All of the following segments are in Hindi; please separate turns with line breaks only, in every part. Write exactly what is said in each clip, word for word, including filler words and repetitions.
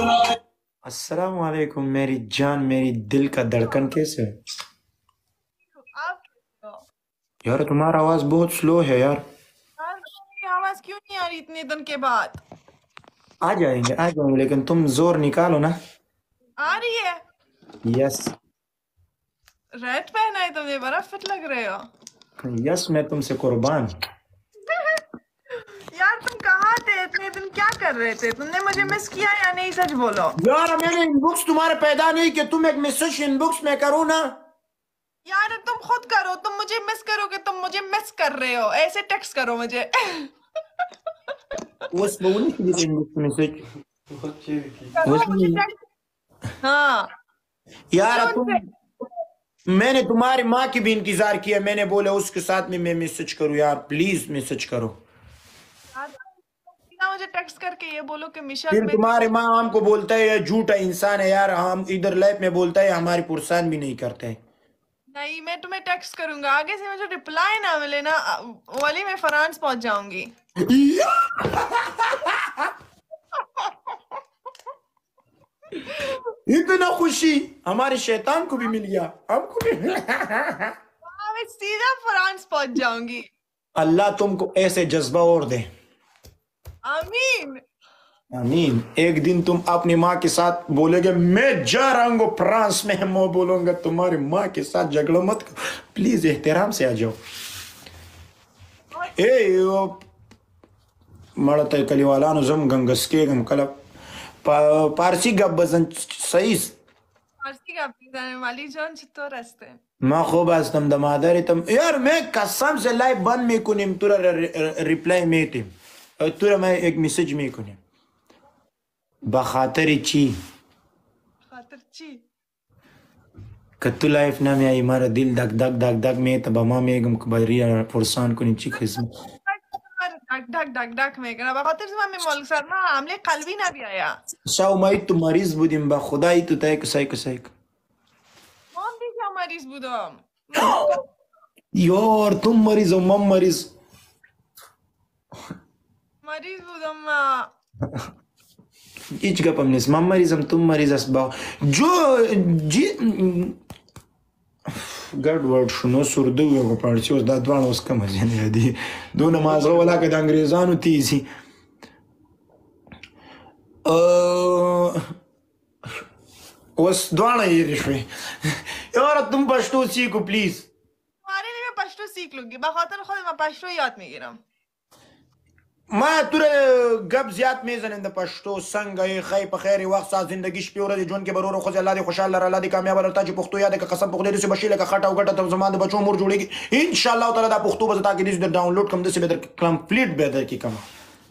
अस्सलाम वालेकुम मेरी जान, मेरी दिल का धड़कन, कैसे है?
आप कैसे हो?
यार तुम्हारा आवाज बहुत स्लो है यार।
यार मेरी आवाज क्यों नहीं आ रही इतने दिन के बाद?
आ जाएंगे आ जाएंगे, लेकिन तुम जोर निकालो ना।
आ रही है।
यस।
रेड पहना है तुमने, बड़ा फिट लग रहे हो।
यस, मैं तुमसे कुर्बान।
यार तुम कहाँ थे इतने दिन, क्या कर रहे थे? तुमने मुझे मिस किया या नहीं, सच बोलो।
यार मैंने इनबॉक्स तुम्हारे पैदा नहीं किया, तुम एक मैसेज इनबॉक्स में करो ना।
यार तुम खुद करो, तुम मुझे मिस करोगे, तुम मुझे मिस कर रहे हो, ऐसे टेक्स्ट करो मुझे।
बस वो नहीं किया इनबॉक्स मैसेज।
करो
बस
मुझे
नहीं।
टेक्स्ट। हाँ,
यार
पूछो
अब
उनसे।
तुम, मैंने तुम्हारी माँ की भी इंतजार किया, मैंने बोला उसके साथ में मैं मैसेज करूँ, यार प्लीज मैसेज करो।
यार सीधा मुझे टेक्स्ट करके ये बोलो कि मिशाल
फिर
मैं
तुम्हारे
तुझे।
माँ हमको बोलता है ये झूठा इंसान है यार, हम इधर लाइफ में बोलता है हमारी पुरसान भी नहीं करते हैं।
नहीं, मैं तुम्हें टेक्स्ट करूंगा, आगे से मुझे रिप्लाई ना मिले ना, वाली मैं फ्रांस पहुंच जाऊंगी।
इतना खुशी हमारे शैतान को भी मिल गया, हमको भी मिला।
हाँ, मैं सीधा फ्रांस पहुंच जाऊंगी।
अल्लाह तुमको ऐसे जज्बा और दे।
आमीन।
आमीन। एक दिन तुम अपनी माँ के साथ बोलोगे मैं जा रहा हूँ फ्रांस में, मैं बोलूंगा तुम्हारी माँ के साथ झगड़ो मत करो, प्लीज एहतराम से आ जाओ। ए यो मड़त कलिवालानु जम गंगस्के गम कल पारसी गब्बसन सही।
फारसी का अपनी जाने वाली जान तो रास्ते।
ما خوب هستم دمادرتم यार, मैं कसम से लाइव बंद میکنیم تو را ریپلای میتیم، تو را मैं एक मैसेज میکنیم बखातर چی
खातर ची।
که تو لایف نمیایی مرا दिल دک دک دک دک میته با ما میگم که بریا پرسان کنیم چی خدمت
ढक ढक ढक ढक में करा बखातर से मैं मौलवी सर ना हमले कल भी ना भी आया।
شاو مایی تو مریض بودیم با خدایی تو تای کسای کسای
कौन थी क्या मरीज बुदम? मरीज को
यार तुम मरीज हो मम मरीज।
मरीज बुदम।
hiç yapamıyoruz, mam मरीजम तुम मरीज असबा जो जी ګډ وډ شنو سردو یو پړچې اوس دا دواړه اوس کم ځنه دي دونه مازغه ولا که د انګريزانو تیزي. اوس دواړه یې شوي. یار तुम پښتو سیکھو प्लीज.
तुम्हारे लिए मैं पश्तो सीख लूंगी, बखातर खुद मैं पश्तो याद में गिरा।
ما تر غب زیات میزنن د پښتو څنګه یې خی په خیر وخت سات زندگی شپې ورځې ژوند کې برور خو الله دې خوشاله لره، الله دې کامیاب لره، چې پښتو یاد کې قسم په خدای دې بشیله کا خټه او ګټه ته زمان د بچو مور جوړيږي ان شاء الله تعالی دا پښتو به تا کې دې ډاونلوډ کوم د څه به در کمپلیټ به در کې کوم.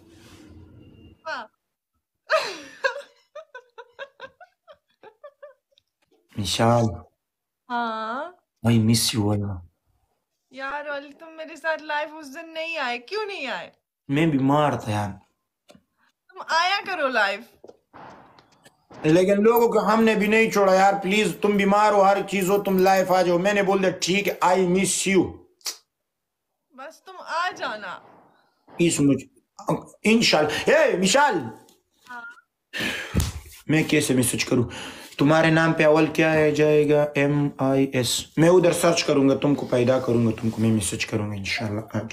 मिशाल
हाँ
आई मिस यू والله.
यार वाली तुम मेरे साथ लाइव उस दिन नहीं आए, क्यों नहीं आए?
मैं बीमार था यार,
तुम आया करो लाइव।
लेकिन लोगों को हमने भी नहीं छोड़ा यार, प्लीज तुम बीमार हो हर चीज हो तुम लाइफ आ जाओ, मैंने बोल दिया ठीक है आई मिस यू।
बस तुम आ जाना।
इस मुझ इंशाल्लाह। ए मिशाल,
हाँ।
मैं कैसे मैसेज करूं? तुम्हारे नाम पे अव्वल क्या है जाएगा? M I S. मैं उधर सर्च करूंगा, तुमको पैदा करूंगा, तुमको मैं मैसेज करूंगा इंशाल्लाह आज।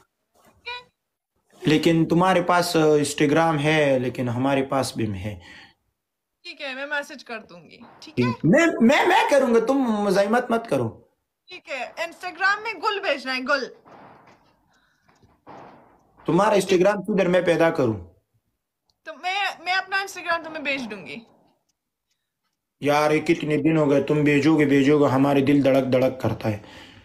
लेकिन तुम्हारे पास इंस्टाग्राम है, लेकिन हमारे पास भी है।
ठीक है, मैं मैसेज कर दूंगी। ठीक है
मैं मैं मैं करूंगा, तुम मजाइमत मत करो।
ठीक है, इंस्टाग्राम में गुल भेजना है, गुल।
तुम्हारा इंस्टाग्राम किधर मैं पैदा करूं?
तो मैं मैं अपना इंस्टाग्राम तुम्हें भेज दूंगी।
यार ये कितने दिन हो गए, तुम भेजोगे भेजोगे हमारे दिल धड़क धड़क करता है।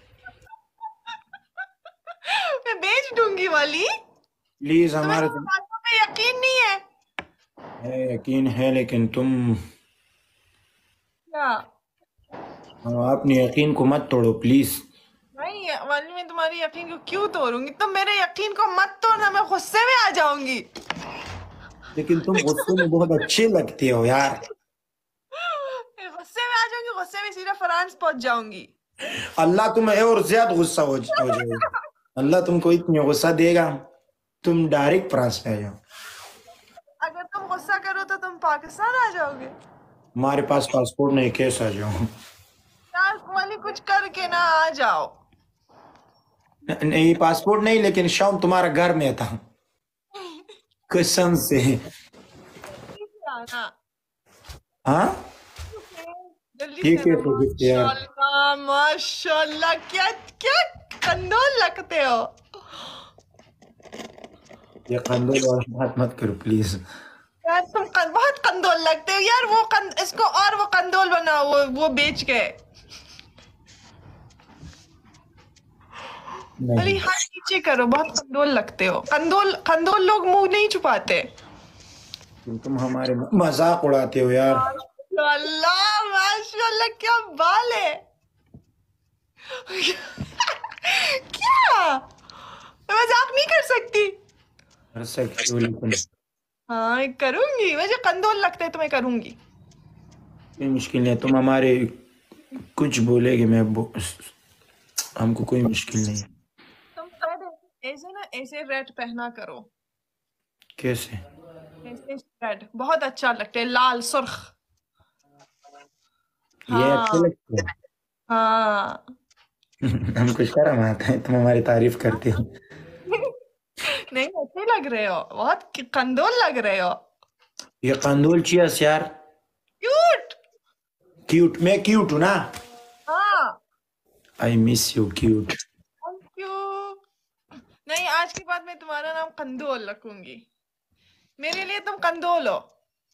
मैं भेज दूंगी वाली।
प्लीज
तुम्हें
हमारे
तो बातों पे यकीन नहीं है
है, यकीन है लेकिन तुम
क्या?
अपने यकीन को मत तोड़ो प्लीज।
नहीं वाली, मैं तुम्हारी यकीन को क्यों तोड़ूंगी? तुम मेरे यकीन को मत तोड़ना, मैं गुस्से में आ जाऊंगी।
लेकिन तुम गुस्से में बहुत अच्छे लगते हो यार।
मैं गुस्से में आ जाऊंगी, गुस्से में सीधा फ्रांस पहुंच जाऊंगी।
अल्लाह तुम्हें और ज्यादा गुस्सा हो, हो जाएगा। अल्लाह तुमको इतनी गुस्सा देगा तुम डायरेक्ट फ्रांस में आ जाओ।
अगर तुम गुस्सा करो तो तुम पाकिस्तान आ जाओगे
हमारे पास पासपोर्ट नहीं, कैसे आ जाऊं?
यार वाली कुछ करके ना आ जाओ
नहीं पासपोर्ट नहीं, लेकिन शाम तुम्हारा घर में था, कसम से।
जल्दी से आना
हाँ
जल्दी से
ठीक है
आना
तो फिर यार,
माशाल्लाह माशाल्लाह क्या क्या कंदोल लगते हो
ये कंदोल वाला बात मत करो प्लीज।
यार तुम कं, बहुत कंदोल लगते हो यार वो कं, इसको और वो कंदोल बनाओ वो वो बेच के अरे
नहीं
हाथ नीचे करो बहुत कंदोल लगते हो कंदोल कंदोल लोग मुंह नहीं छुपाते
तुम तुम हमारे मजाक उड़ाते हो यार।
माशाल्लाह माशाल्लाह क्या बाल है क्या मैं मजाक नहीं कर सकती
कर सकते हो लेकिन
हाँ करूंगी मुझे कंदोल लगते है तो मैं करूंगी
कोई मुश्किल नहीं है, तुम हमारे कुछ बोलेगे मैं बो... हमको कोई मुश्किल नहीं है।
तुम शायद ऐसे ना ऐसे रेड पहना करो
कैसे?
ऐसे रेड बहुत अच्छा लगता है लाल सुर्ख
ये अच्छे
हाँ
लगते हैं।
हाँ
हमको शर्म आता है, तुम हमारी तारीफ करते हो।
नहीं अच्छे लग रहे हो बहुत कंदोल लग रहे हो
ये कंदोल चियर्स यार।
क्यूट
क्यूट, मैं क्यूट हूँ ना?
हाँ
I miss you cute.
Thank you नहीं आज के बाद मैं तुम्हारा नाम कंदोल रखूंगी मेरे लिए तुम कंदोल हो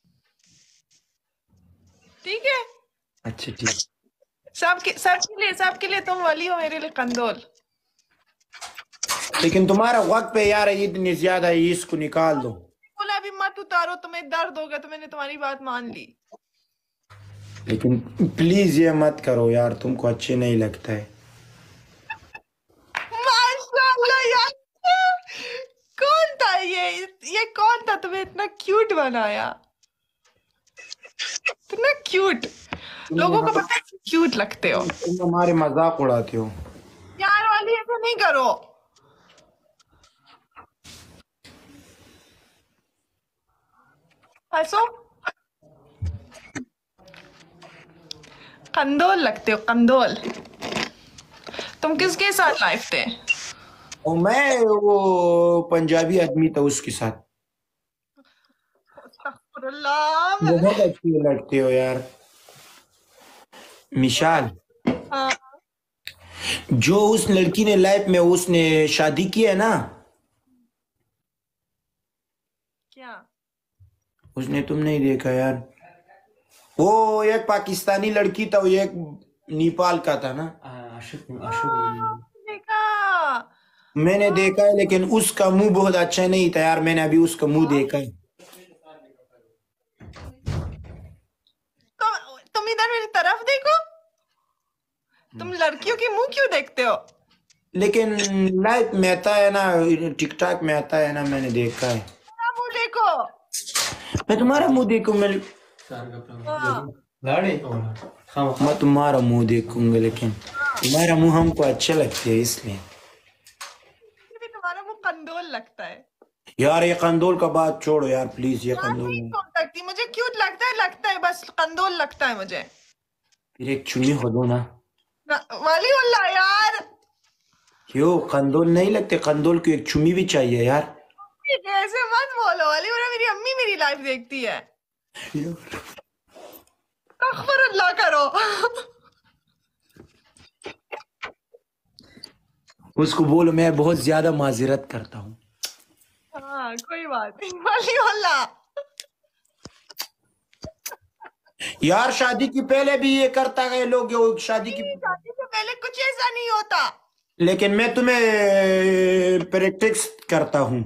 ठीक है
अच्छा ठीक।
सबके सबके लिए सबके लिए तुम वली हो मेरे लिए कंदोल
लेकिन तुम्हारा वक्त पे यार इतनी ज्यादा है, इसको निकाल दो।
बोला अभी मत उतारो तुम्हें दर्द होगा तो मैंने तुम्हारी बात मान ली
लेकिन प्लीज ये मत करो यार, तुमको अच्छे नहीं लगता है।
माशाल्लाह यार कौन था ये ये कौन था तुम्हें इतना क्यूट बनाया इतना क्यूट लोगों को पता है क्यूट लगते हो
तुम हमारे मजाक उड़ाते हो
यार वाली ऐसा नहीं करो हंसो कंदोल लगते हो कंदोल तुम किसके साथ लाइव थे
और मैं वो पंजाबी आदमी था उसके साथ।
अस्तगफुरुल्लाह।
बहुत अच्छी लगते हो यार मिशाल।
हाँ
जो उस लड़की ने लाइफ में उसने शादी की है ना,
क्या
उसने तुम नहीं देखा यार, वो एक पाकिस्तानी लड़की था, वो एक नेपाल का था ना।
हाँ, देखा
मैंने देखा है, लेकिन उसका मुंह बहुत अच्छा नहीं था यार, मैंने अभी उसका मुंह देखा है।
तुम तुम इधर मेरी तरफ देखो तुम लड़कियों के मुंह क्यों देखते हो
लेकिन लाइफ में आता है ना, टिकटॉक में आता है ना, मैंने देखा है।
मेरा मुंह देखो
मैं तुम्हारा मुंह देखूं, मैं
हाँ
मैं तुम्हारा मुंह देखूंगा, लेकिन तुम्हारा मुंह हमको अच्छा लगता है इसलिए।
फिर भी तुम्हारा मुंह कंदोल लगता है
यार ये कंदोल का बात छोड़ो यार प्लीज, ये
यार
कंदोल
नहीं
नहीं।
छोड़ सकती मुझे क्यूट लगता है लगता है बस कंदोल लगता है मुझे
फिर एक चुन्नी हो दो ना।
ना- वाली उल्ला यार
क्यों कंदोल नहीं लगते? कंदोल को एक चुम्मी भी चाहिए यार।
ठीक है, ऐसे मत बोलो वाली वरना मेरी अम्मी मेरी लाइफ देखती है अल्लाह करो
उसको बोलो मैं बहुत ज्यादा माजरत करता हूँ।
हाँ कोई बात नहीं वाली उल्ला
यार शादी की पहले भी ये करता है लोग, ये शादी की।
शादी से पहले कुछ ऐसा नहीं होता
लेकिन मैं तुम्हें प्रैक्टिस करता हूँ।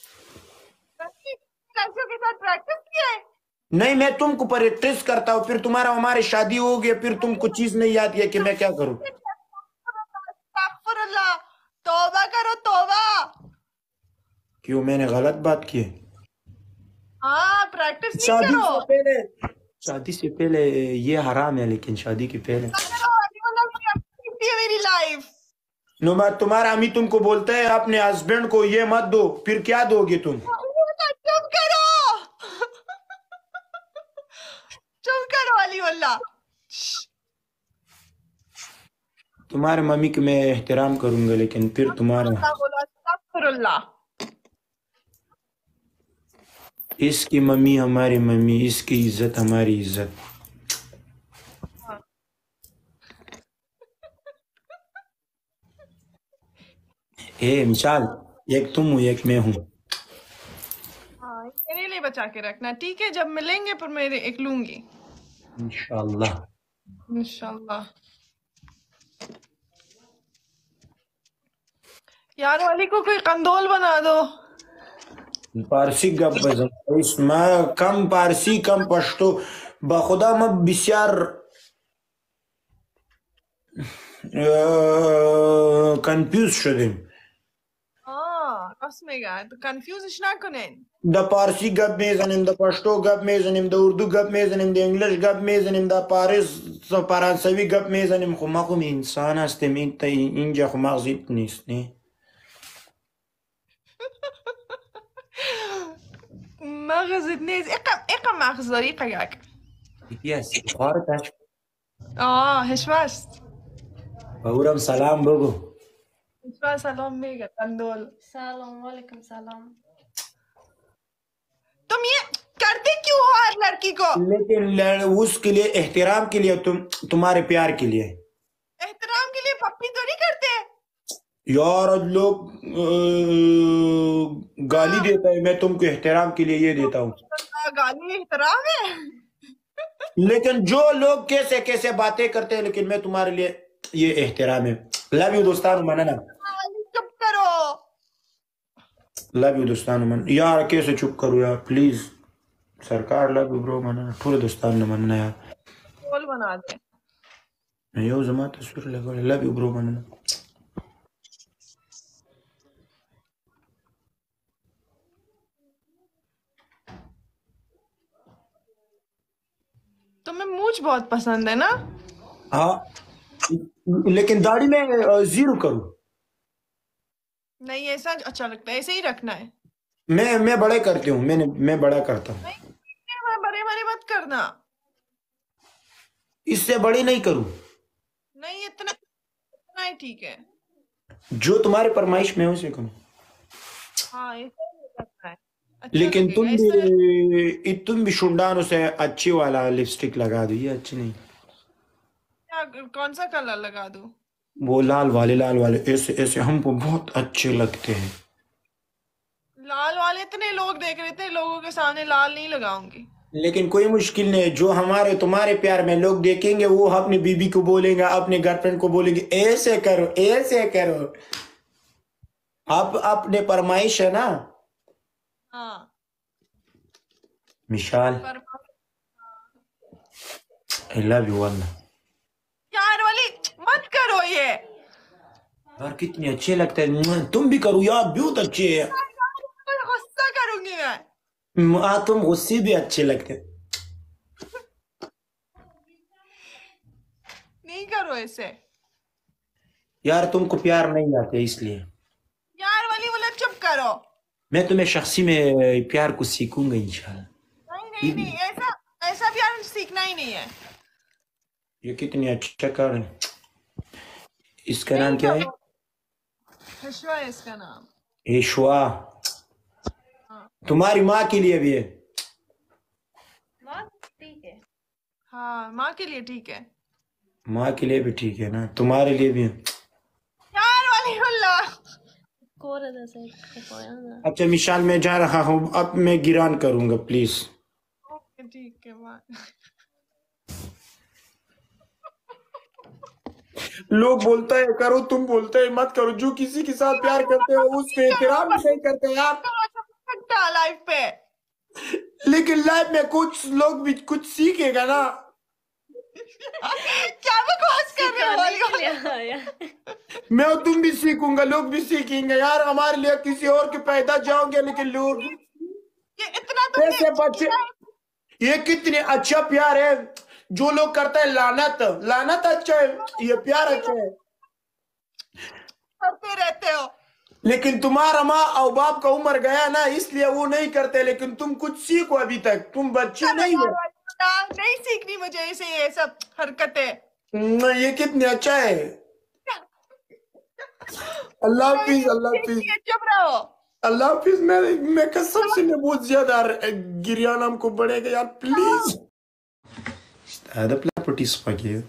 लड़कियों के साथ प्रैक्टिस किया है
नहीं मैं तुमको प्रैक्टिस करता हूँ, फिर तुम्हारा हमारी शादी हो गई, फिर तुमको चीज नहीं आती है कि मैं क्या करूँ।
अस्तगफुरुल्लाह, तौबा करो तौबा
क्यों मैंने गलत बात की है?
हाँ प्रैक्टिस नहीं
शादी
करो
से पहले, शादी से पहले ये हराम है, लेकिन शादी के पहले
करो, वाली उल्ला मेरी अम्मी देखती है मेरी लाइफ
नुमा तुम्हारा अम्मी तुमको बोलता है अपने हस्बैंड को ये मत दो, फिर क्या दोगे तुम?
चुप करो चुप करो अली वल्ला।
तुम्हारे मम्मी की मैं एहतराम करूंगा, लेकिन फिर तुम्हारा
बोला अस्तगफिरुल्लाह।
इसकी मम्मी हमारी मम्मी, इसकी इज्जत हमारी इज्जत। ए मिसाल, एक तुम हो एक मैं हूँ।
हाँ मेरे लिए बचा के रखना, ठीक है? जब मिलेंगे फिर मेरे एक लूंगी
इंशाल्लाह।
इंशाल्लाह। यार वाली को कोई कंदोल बना दो।
पारसी गप बजम इसमें कम पारसी कम पश्तो बखुदा में बिस्यार कंफ्यूज शदीम।
हाँ कसमे गा तो कंफ्यूज इशना कनें।
द पारसी गप में जनिम, द पश्तो गप में जनिम, द उर्दू गप में जनिम, द इंग्लिश गप में जनिम, द पारिस पारंसवी गप में जनिम। खुमा खुम इंसान हस्ते में तय इंजा खुमा जित निस्ने
مغز اتنين اقم اقم مغز طريقك.
Yes, خارج.
اه هشواست
بقولهم سلام بگو.
هشواست سلام میگه تندول.
سلام वालेकुम सलाम।
तुम ये करते क्यों हो हर लड़की को?
लेकिन उसके लिए एहतराम के लिए, तुम तुम्हारे प्यार के लिए।
एहतराम के लिए पप्पी तो नहीं करते?
यार लोग गाली देता है, मैं तुमको एहतराम के लिए ये देता हूँ।
गाली एहतराम है?
लेकिन जो लोग कैसे कैसे बातें करते हैं, लेकिन मैं तुम्हारे लिए ये एहतराम है। लव यू दोस्तान मनना।
चुप करो।
लव यू दोस्तान मन। यार कैसे चुप करूँ यार, प्लीज सरकार लव यू ब्रो मनना, थोड़े दोस्तान मनना यार।
बोल बना दे।
यो जमा तस्वीर लगा, लव यू ब्रो मनना।
तुम्हें मूछ बहुत पसंद है ना?
हाँ, लेकिन दाढ़ी में जीरो करूँ?
नहीं ऐसा अच्छा लगता है, ऐसे ही रखना है।
मैं मैं बड़े करती हूँ, मैंने मैं बड़ा करता हूँ।
नहीं बड़े बड़े मत करना।
इससे बड़ी नहीं करूँ?
नहीं इतना इतना ही ठीक है।
जो तुम्हारी फरमाइश में उसे करूँ।
हाँ ऐसा ही करना है। अच्छा
लेकिन तुम
लगेगा, इस
भी तुम भी शुंडान से अच्छी वाला लिपस्टिक लगा दो। ये अच्छी नहीं।
तरह- कौन सा कलर लगा दूं?
वो लाल वाले, लाल वाले ऐसे ऐसे हमको बहुत अच्छे लगते हैं।
लाल वाले इतने लोग देख रहे थे, लोगों के सामने लाल नहीं लगाऊंगी।
लेकिन कोई मुश्किल नहीं, जो हमारे तुम्हारे प्यार में लोग देखेंगे वो अपनी बीबी को बोलेंगे, अपने गर्लफ्रेंड को बोलेंगे ऐसे करो ऐसे करो। आप अपने फरमाइश है ना।
हाँ
मिशाल,
पर
आई लव यू वल्लाह।
यार वाली मत करो ये।
यार कितने अच्छे लगते हैं, तुम भी करो यार, बहुत अच्छे है।
गुस्सा करूंगी मैं।
आ, तुम गुस्से भी अच्छे लगते।
नहीं करो ऐसे।
यार तुमको प्यार नहीं आते इसलिए।
यार वाली बोला चुप करो।
मैं तुम्हें शख्सी में प्यार को सीखूंगा इंशाल्लाह।
नहीं नहीं नहीं ऐसा ऐसा प्यार सीखना ही नहीं है।
ये कितनी अच्छा कर रहे हैं। इसका नाम क्या है?
हशवा है इसका नाम।
ईश्वा। तुम्हारी माँ के लिए भी है?
माँ ठीक है।
हाँ माँ के लिए ठीक है।
माँ के लिए भी ठीक है ना, तुम्हारे लिए भी है।
यार वाली हुल्ला।
कोरे से कोया
अच्छा मिशाल, मैं जा रहा हूँ, अब मैं गिरान करूंगा प्लीज।
ओके ठीक है बाय।
लोग बोलते हैं करो, तुम बोलते हैं मत करो। जो किसी के साथ प्यार करते हो उसके एहतराम नहीं करते यार।
लाइफ पे
लेकिन लाइफ में कुछ लोग भी कुछ सीखेगा ना।
क्या बकवास कर रहे हो वाली?
मैं और तुम भी सीखूंगा, लोग भी सीखेंगे यार। हमारे लिए किसी और के पैदा जाओगे, लेकिन लोग
ये इतना तो
ऐसे बच्चे। ये कितने अच्छा प्यार है। जो लोग करते हैं लानत, लानत अच्छा है, ये प्यार अच्छा है।
करते रहते हो।
लेकिन तुम्हारा माँ और बाप का उम्र गया ना, इसलिए वो नहीं करते। लेकिन तुम कुछ सीखो, अभी तक तुम बच्चे नहीं हो।
नहीं सीख सीखनी मुझे इसे ये सब हरकतें।
न, ये कितने अच्छा है। अल्लाह हाफिज, अल्लाह हाफिज,
चुप रहो।
अल्लाह हाफिज। मैं मैं कसम से मैं बहुत ज्यादा गिरियान हमको बढ़ेगा यार, please. هذا بلا بروتيس باكي.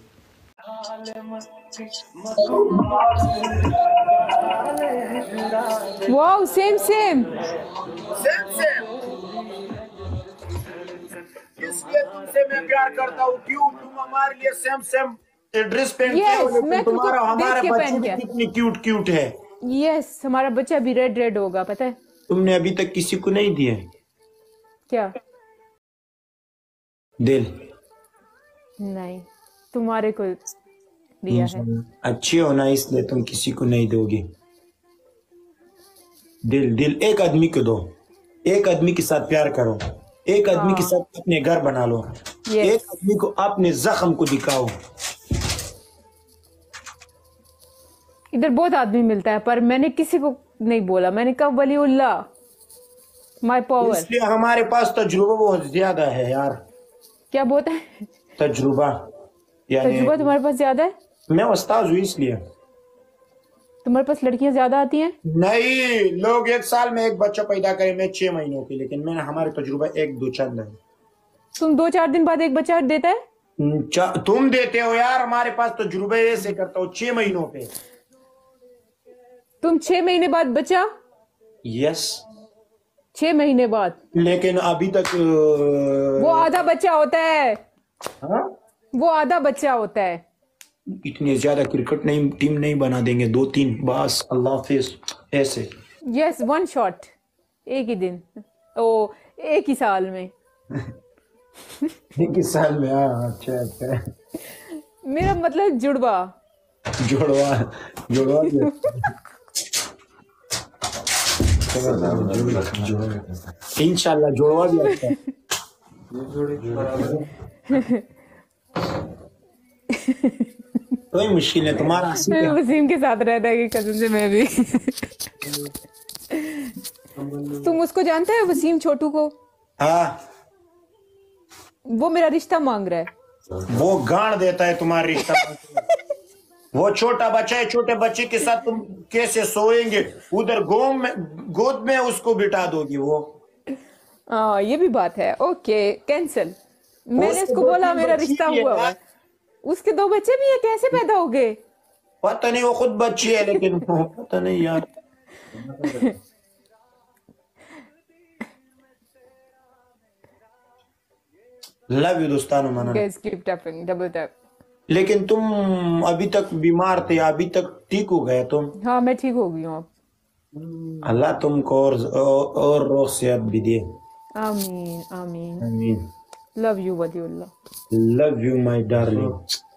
Wow same same
same same. इसलिए तुमसे मैं प्यार करता हूँ। क्यों? तुम हमारे लिए सेम सेम ड्रेस पहनते हो,
यस मैं
लेकिन
तुमको
तुम्हारा
देख
हमारा
के
बच्चे
पहन
भी
गया।
कितनी क्यूट क्यूट है।
यस हमारा बच्चा भी रेड रेड होगा, पता है
तुमने अभी तक किसी को नहीं दिया
क्या?
दिल?
नहीं तुम्हारे को दिया है।
अच्छी हो ना, इसलिए तुम किसी को नहीं दोगे दिल। दिल एक आदमी को दो, एक आदमी के साथ प्यार करो, एक आदमी के साथ अपने घर बना लो, एक आदमी को अपने जख्म को दिखाओ।
इधर बहुत आदमी मिलता है पर मैंने किसी को नहीं बोला, मैंने कहा वलीउल्लाह माय पावर।
इसलिए हमारे पास तजुर्बा बहुत ज्यादा है यार।
क्या बोलता है?
तजुर्बा यानी
तजुर्बा तुम्हारे पास ज्यादा है?
मैं उस्ताद हूँ इसलिए।
तुम्हारे पास लड़कियां ज्यादा आती हैं?
नहीं, लोग एक साल में एक बच्चा पैदा करें, मैं छह महीनों की, लेकिन मैंने हमारे तजुर्बा एक दो चंद है।
तुम दो चार दिन बाद एक बच्चा देता है?
तुम देते हो यार, हमारे पास तजुर्बे ऐसे करता हूँ छह महीनों पे।
तुम छह महीने बाद बच्चा?
यस
छह महीने बाद।
लेकिन अभी तक
वो आधा बच्चा होता है।
हाँ?
वो आधा बच्चा होता है।
इतने ज्यादा क्रिकेट नहीं टीम नहीं बना देंगे, दो तीन बस, अल्लाह हाफिज ऐसे।
यस वन शॉट, एक ही दिन, ओ एक ही साल में।
एक ही साल में? हाँ अच्छा अच्छा।
मेरा मतलब जुड़वा
जुड़वा जुड़वा इंशाल्लाह जुड़वा भी अच्छा है। कोई मुश्किल है तुम्हारा।
वसीम के साथ रहता है कि कसम से मैं भी। तुम उसको जानते हो वसीम छोटू को?
हाँ
वो मेरा रिश्ता मांग रहा है।
वो गाड़ देता है तुम्हारा रिश्ता। वो छोटा बच्चा है, छोटे बच्चे के साथ तुम कैसे सोएंगे? उधर गोद में गोद में उसको बिठा दोगी वो।
हाँ ये भी बात है। Okay cancel. मैंने उसको बोला मेरा रिश्ता हुआ हुआ। उसके दो बच्चे भी है, कैसे पैदा हो गए?
पता नहीं, वो खुद बच्ची है लेकिन पता नहीं यार। लव यू दोस्तानो मना।
Guys keep tapping, double tap.
लेकिन तुम अभी तक बीमार थे, अभी तक ठीक हो गए तुम?
हाँ मैं ठीक हो गई हूँ अब।
अल्लाह तुमको और और रोग सेहत भी दे।
आमीन आमीन।
आमीन।
Love you Waliullah.
Love you my darling.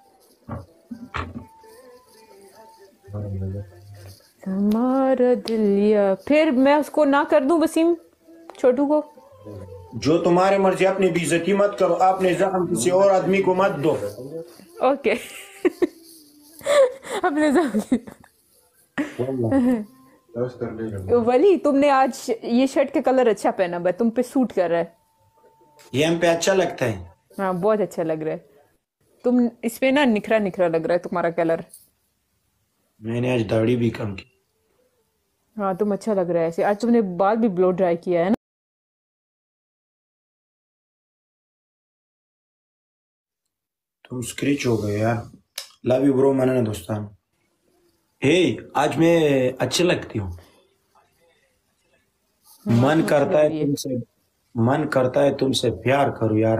हमारा दिल या फिर मैं उसको ना कर दूं वसीम छोटू को?
जो तुम्हारे मर्जी, अपनी बेइज्जती मत करो, अपने जख्म किसी और आदमी को मत दो।
ओके। अपने वली तुमने आज ये शर्ट का कलर अच्छा पहना है, तुम पे सूट कर रहा है।
ये हम पे अच्छा लगता है।
हाँ बहुत अच्छा लग रहा है। तुम इस पे ना निखरा निखरा लग रहा है तुम्हारा कलर।
मैंने आज दाढ़ी भी कम की।
हाँ तुम अच्छा लग रहा है ऐसे। आज तुमने बाल भी ब्लो ड्राई किया है ना?
तुम स्क्रिच हो गए यार। लव यू ब्रो माना ना दोस्तान। हे आज मैं अच्छी लगती हूँ। मन करता है तुमसे मन करता है तुमसे प्यार करूँ यार।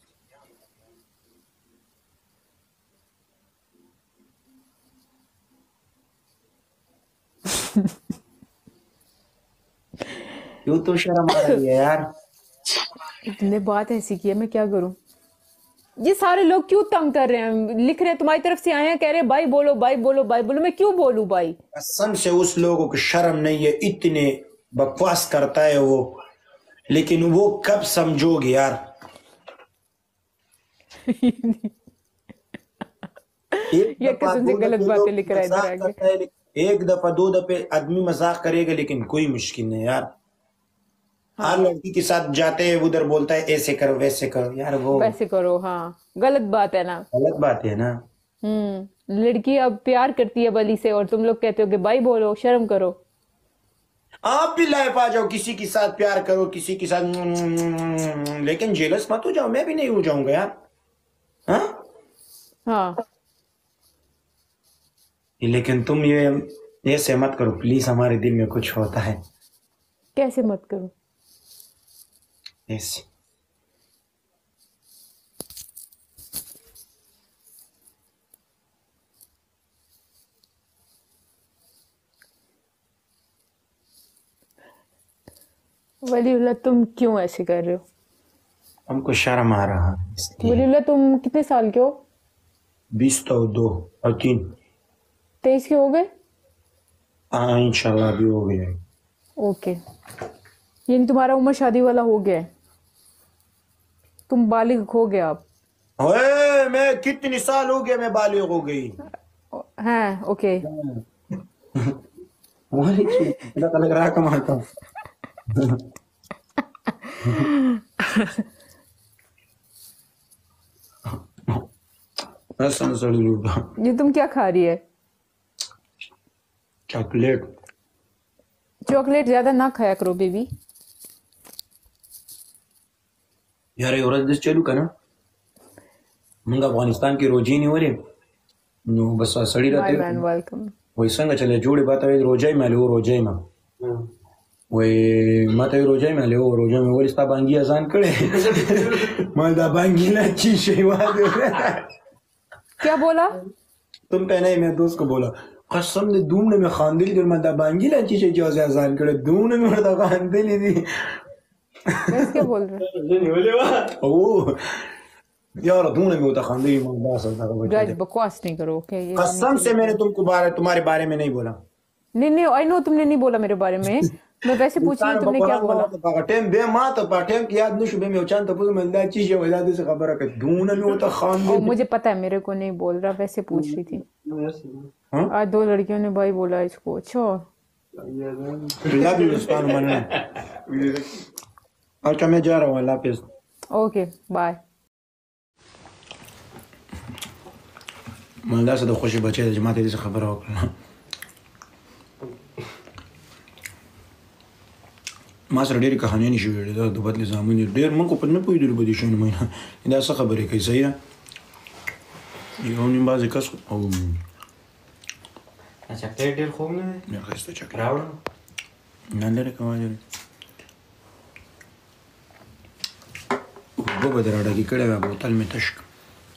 क्यों तो शर्म आ रही है यार?
तुमने बात ऐसी की है, मैं क्या करूं? ये सारे लोग क्यों तंग कर रहे हैं, लिख रहे हैं तुम्हारी तरफ से आए हैं, कह रहे हैं भाई बोलो भाई बोलो भाई बोलो। मैं क्यों बोलूं भाई?
कसम से उस लोगों को शर्म नहीं है, इतने बकवास करता है वो, लेकिन वो कब समझोगे यार?
ये कसम से गलत बातें लिख रहा है इधर आगे।
एक दफा दो दफे आदमी मजाक करेगा, लेकिन कोई मुश्किल नहीं यार। हर लड़की के साथ जाते हैं उधर बोलता है ऐसे करो वैसे करो, यार वो
वैसे करो, हाँ गलत बात है ना।
गलत बात है ना।
हम्म लड़की अब प्यार करती है बली से और तुम लोग कहते हो कि भाई बोलो, शर्म करो।
आप भी लाइफ आ जाओ, किसी के साथ प्यार करो, किसी के साथ, लेकिन जेलस मत हो जाओ। मैं भी नहीं हो जाऊंगा यार। हाँ
हाँ
लेकिन तुम ये ऐसे मत करो प्लीज, हमारे दिल में कुछ होता है
कैसे मत करो।
ऐसे।
वलीउल्लाह तुम क्यों ऐसे कर रहे हो?
हमको शर्म आ रहा है इसलिए।
वलीउल्लाह तुम कितने साल के हो?
बीस तो दो और तीन।
तेईस के हो गए?
हाँ इंशाल्लाह अभी हो गया है।
ओके, यानी तुम्हारा उम्र शादी वाला हो गया है, तुम बालिग हो गए अब।
ओए मैं कितनी साल हो गया मैं बालिग हो गई।
हाँ ओके।
पता लग रहा कमाता हूँ।
ये तुम क्या खा रही है?
चॉकलेट।
चॉकलेट ज्यादा ना खाया करो बेबी।
यार औरत दिस चलू का ना मंगा अफगानिस्तान की रोजी नहीं हो रही नो बस सड़ी
माय
रहते
मैन वेलकम।
वही संग चले जोड़ी बात है रोजाई में ले रोजाई में वही मत रोजाई में ले रोजा में वो स्ता बांगी अजान करे मलदा बांगी ना चीशे वाद।
क्या बोला
तुम पे नहीं, मैं दोस्त को बोला कसम ने दूमने में खानदिल जो मलदा बांगी ना चीशे जो अजान करे दूमने में मलदा खानदिल नहीं।
बस क्या बोल रहे हो?
ओ यार दूने में होता खानदिल मलदा सकता
गाइस बकवास नहीं करो ओके। ये
कसम से मैंने तुमको बारे तुम्हारे बारे में नहीं बोला।
नहीं नहीं आई नो तुमने नहीं बोला मेरे बारे में, मैं वैसे पूछ रही हूँ तुमने क्या बोला।
पाटेम बे मात पाटेम की याद नशु बे में उचान तपुल मंदा चीज है वजह से खबर है कि दून में होता खान
और मुझे पता है मेरे को नहीं बोल रहा, वैसे पूछ रही थी। आज दो लड़कियों ने भाई बोला इसको। अच्छा
लव यू उस्तान मनना। अच्छा मैं जा रहा हूँ, अल्लाह हाफिज।
Okay bye.
मंदा से तो खुशी बचे जमात से खबर हो ما سره ډېرې کهانیانې شوې دي د بدلې زامنې ډېر موږ خو په نه پوهېدلو په دې شیانو باندې دا څه خبرې کوي صحیح ده یو نیم بعضې کس او
چاکلیټ ډېر خوږ نه دی
ډېر ښایسته چاکلیټ
راوړم
نه لرې کوه لرې اوبه به دې راډکې کړې وه بوتل مې تش کړ.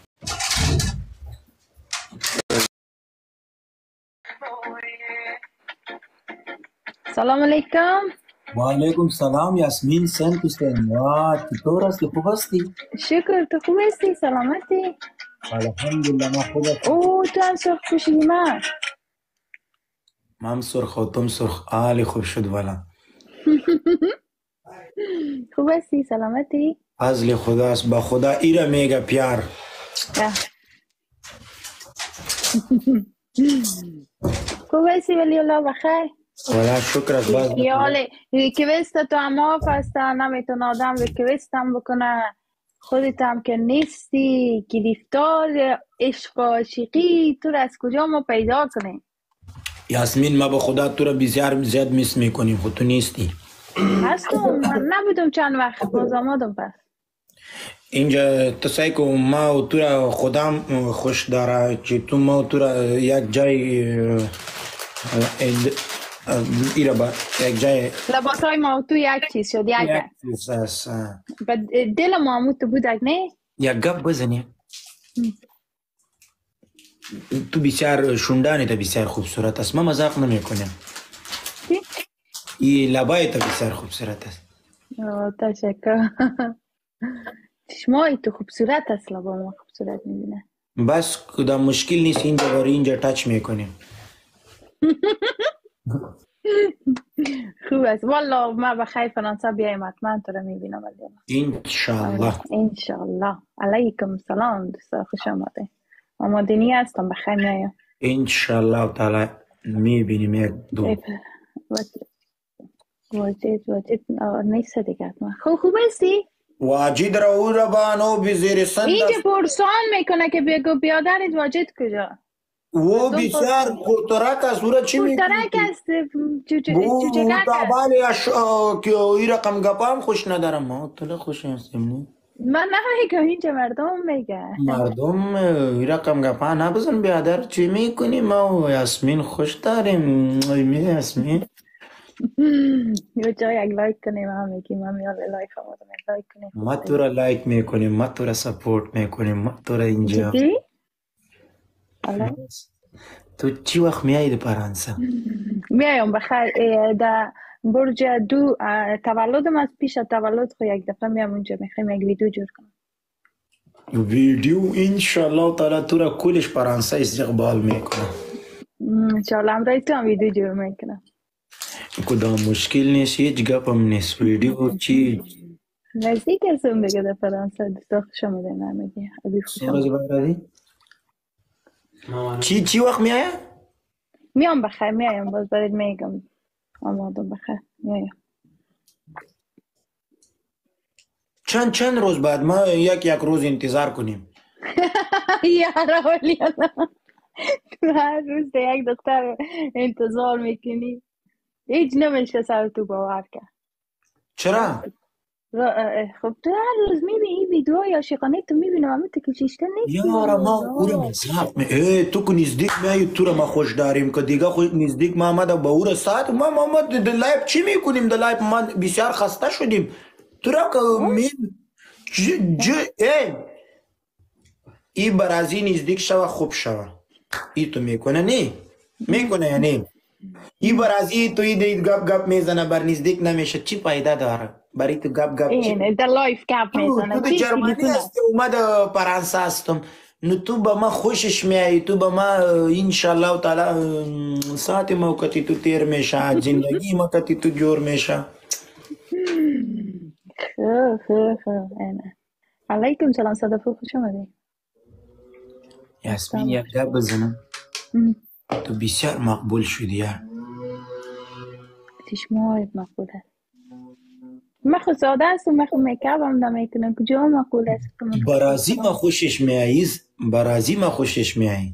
سلام علیکم.
وعلیکم سلام یاسمین سن کشتن واه چطور هستی خوب هستی؟
شکر تو خوب هستی؟ سلامتی؟
الحمدلله ما خوب هستم.
اوه تو هم سرخ پوشیدی من.
ما هم سرخ و تم سرخ آلی خوب شد والا.
خوب هستی؟ سلامتی؟
فضل خداست با خدا ایره میگه پیار.
خوب هستی ولی الله بخیر؟
والا شکر از باز
یاله ریکوست تو هم آف هسته نمیتون آدم ریکوست هم بکنه خودت هم که نیستی گرفتار عشق و عاشقی تو را از کجا ما پیدا کنیم؟
یاسمین ما به خدا تو را بسیار زیاد میس میکنیم خود تو نیستی.
هستم من نبودم چند وقت باز آمدم پس.
اینجا تسایی که ما و تو را خودم خوش داره که تو ما و تو را یک جای ایره با یک جای
لباس های ما و تو یک چیز شد یک
یک چیز است.
دل محمود تو بودک نه؟
یک گپ بزنیم تو بسیار شوندانی تا بسیار خوبصورت است، ما مذاق نمیکنیم.
چی؟
این لبای تا بسیار خوبصورت است.
تشکر. چشمای تو خوبصورت است لبا ما خوبصورت میبینه.
بس کدام مشکل نیست اینجا باری اینجا تچ میکنیم.
خوب است والله ما بخیر فرانسه بیایم حتما تو رو میبینم.
انشالله
انشالله. علیکم سلام دوستا خوش آمده. آمادنی هستم بخیر میایم
انشالله تعالی میبینیم یک دو.
واجد واجد آه، نیست دیگه حتما. خوب خوب هستی؟
واجد رو ربان و بزیرستان
اینجا
دست
پرسان میکنه که بگو بیادرت واجد کجا؟
و
مردم
بسیار
پرسان
خورترک است او را چی میکنی؟
پرترک است جوجه
بو
جوجگک است.
تابالی اش آه، که این رقم گپام خوش ندارم ما طلع خوش هستیم نه
من نمیگم اینجا مردم میگه.
مردم این رقم گپا نبزن بیادر چی میکنی ما و یاسمین خوش داریم می یاسمین
یه جای یک لایک کنیم هم میگیم هم یاد لایک هم آدم لایک کنیم.
ما تو را لایک میکنیم ما تو را سپورت میکنیم ما تو را اینجا
جدی؟ حالا
تو چی وقت میایی در فرانسه؟
میایم بخیر اه، در برج دو اه، تولدم از پیش از تولد خو یک دفعه میام اونجا میخوایم یک ویدیو جور کنم.
ویدیو انشالله تعالی تو را کلش فرانسه استقبال میکنه
م، انشالله همراه تو هم ویدیو جور میکنم.
کدام مشکل نیست هیچ گپم نیست ویدیو چی
نزدیک هستم دیگه در فرانسه. دوستا خوش آمده نمیگی ابی خوش
سورج
آمده.
بغدادی چی چی وقت میای؟
میام بخیر میایم باز برات میگم آمادم بخیر میایم.
چند چند روز بعد ما یک یک روز انتظار کنیم
یارا ولیانا تو هر روز ده یک دختر انتظار میکنی هیچ نمیشه سر تو باور کرد.
چرا؟
را- اه، خب تو هر روز میبینی این ویدیو یا شیخانه تو میبینم اما تو کشیشته نیستی.
یارا ما او را مزاق می ای تو که نزدیک میایی تو را ما خوش داریم که دیگه خود نزدیک ما آمده با او را ساعت ما ما ما در لایب چی میکنیم در لایب ما بسیار خسته شدیم تو را که می ج ج ای ای برازی نزدیک شوه خوب شوه ای تو میکنه نه میکنه یا نه ای برازی تو ای دید گپ گپ میزنه بر نزدیک نمیشه چی پیدا داره برای تو گپ گپ چی
این در لایف گپ
تو
میزنه
تو در
چی
جرمنی
تلفن است.
هستی اومده فرانسه هستم نو تو با ما خوشش میایی تو با ما انشالله تعالی ساعت موقتی تو تیر میشه زندگی موقتی تو جور میشه
خو خو خو اینه. علیکم سلام صدفه خوش آمدی.
یاسمین یک گپ بزنم تو بسیار مقبول شدی یار
چشمایت مقبوله. من خود ساده هستم من خود میکاپ هم نمیکنم کجا مقبول است که من
برازی ما خوشش میایی برازی ما خوشش میایی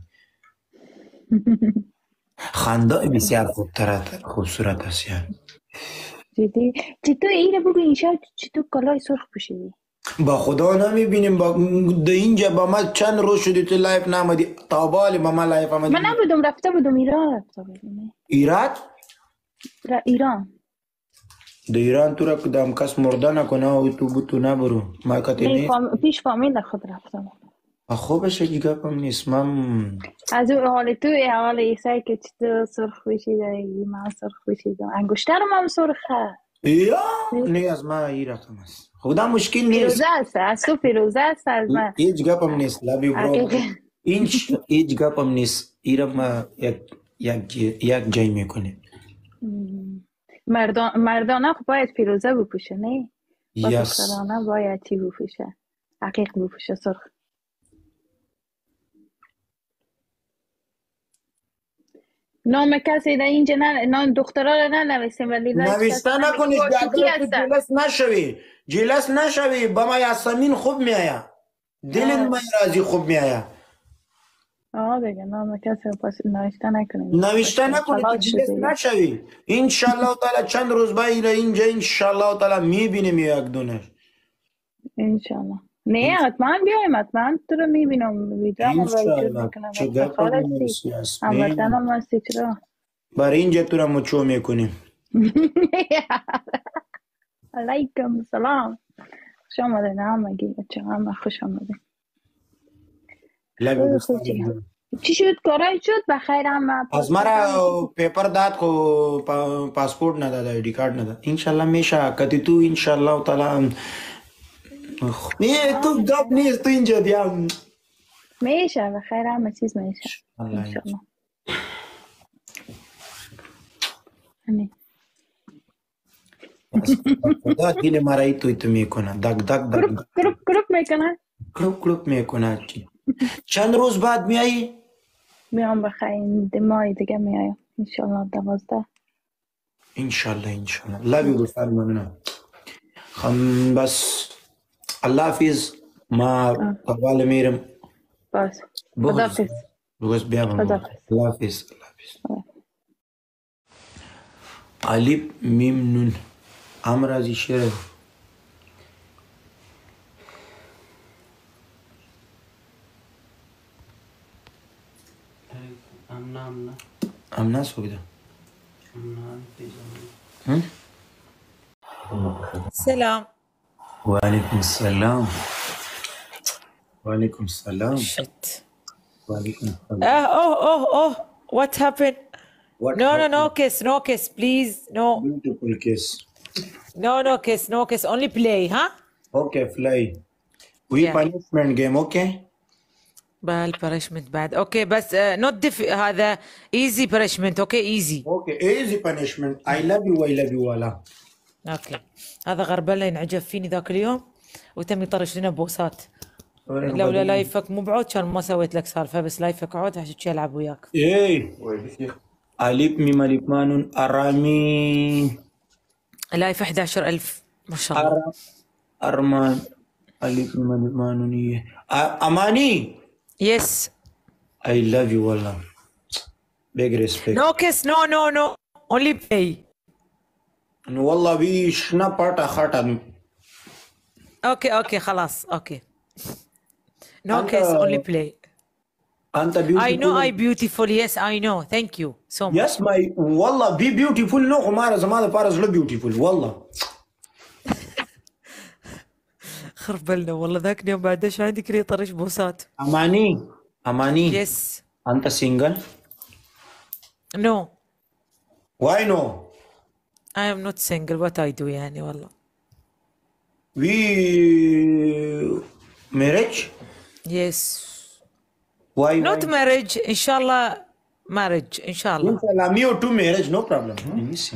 خنده بسیار خوبتر خوبصورت است یار
جدی چطور اینه بگو این شب چطور کلاه سرخ پوشیدی؟
با خدا نمیبینیم با ده اینجا با ما چند روز شدی تو لایف نامدی تابالی با ما لایف آمدی
من نبودم رفته بودم ایران رفته بودم
ایراد
را ایران
در ایران تو را کدام کس مرده نکنه و تو بود تو نبرو ما کتی
می
نیست
فام... پیش فامیل خود رفتم.
خوبش دیگه گپم نیست من
از اون حال تو ای حال ایسایی که چطور سرخ پوشیده ای من سرخ پوشیدم انگشترم هم سرخه.
یا نه از ما ای رقم است خدا مشکل نیست
فیروزه است از تو فیروزه است از من
هیچ گپم نیست لبی برو
حقیقه
هیچ هیچ گپم نیست ایرم ما یک یک یک جای میکنه
مردان مردانه خب باید فیروزه بپوشه نه با
یس
دخترانه باید چی بپوشه حقیق بپوشه سرخ. نام کسی در اینجا نه نام دخترها رو ننویسیم ولی
نوشته نکنید
عاشقی
بیادر تو
هستن.
جلس نشوی جلس نشوی با ما یاسمین خوب میآید دل ما راضی خوب میآید
آه دیگه نام کسی رو پس نوشته نکنیم
نوشته نکنید تو
خلاص
جلس
شده.
نشوی انشالله تعالی چند روز بعد اینجا انشالله تعالی میبینیم یک دونه
انشالله نه حتما بیایم حتما تو رو میبینم ویدیو هم ویدیو
انشالله
میکنم
چه
افتخار
گپم
هستی
نیست
هموطن
یاسمین
هم هستی چرا
برای اینجا تو را مچو میکنیم
علیکم سلام خوش آمده نه مگی بچه هم خوش آمده
لبی
خیلی
گفتم
خوب چیه چی شد کارای شد بخیر هم
از مرا پیپر داد خو پا- پاسپورت نداد ایدی کارت نداد انشالله میشه کتی تو انشالله تعالی نه تو گپ نیست تو اینجا دیام
میشه بخیر همه چیز میشه
الله
انشالله. همین
خدا دل مرا ای توی تو میکنه دق دق دق
کروک
دق
کروک کروک میکنه
کلوب کلوب میکنه چند روز بعد میایی
میام بخیر این ماه دیگه میایم انشالله دوازده
इंशाल्लाह इंशाल्लाह लव यू गुफ्तार मगना हम बस अल्लाह हाफिज माँ कबाल मेरम
बस
बहुत
खुदाफिज
बस बिया बनो
खुदाफिज
अल्लाह हाफिज अल्लाह हाफिज अलिफ मीम नून आमराजी शेर
amna amna
amna सोगदा
amna
हम
Salam.
वालेकुम सलाम वालेकुम सलाम
Shit.
वालेकुम सलाम
Uh, oh, oh, oh. What happened?
What
No, no, no
happened?
kiss, no kiss, please. No,
Beautiful kiss.
no, no kiss, no kiss. Only play, huh?
Okay, fly. We
Yeah.
punishment game, okay?
Bad punishment, bad. Okay, but uh, not diff. هذا easy punishment. Okay, easy.
Okay, easy punishment. I love you, I love you, Allah.
Okay. هذا غربله ينعجب فيني ذاك اليوم وتم يطرش لنا بوسات. لولا لايفك مو بعود كان ما سويت لك سالفه بس لايفك عود عشان شي العب وياك.
Hey, Alip mi malip manun arami
لايف أحد عشر ألف ما شاء الله.
ara arman Alip mi malip manun ye. A- Amani,
Yes.
I love you, Allah. Big respect.
No kiss, no, no, no. Only play.
And wallah, we shna parta khata.
Okay, okay, خلاص. Okay. No
أنت-
kiss, only play.
Anta beautiful.
I know I beautiful. Yes, I know. Thank you so much.
Yes, my wallah, be beautiful. No, Umar Zamada Paras look beautiful. Wallah.
خرب بالنا والله ذاك اليوم بعد ايش عندك لي طرش بوسات.
Amani, Amani.
Yes.
Anta single?
No.
Why no?
I am not single. What I do يعني والله.
We marriage?
Yes.
Why?
Not
why?
marriage. إن شاء الله marriage. إن شاء الله.
Inshallah, me or two marriage, no problem. Hmm? Listen.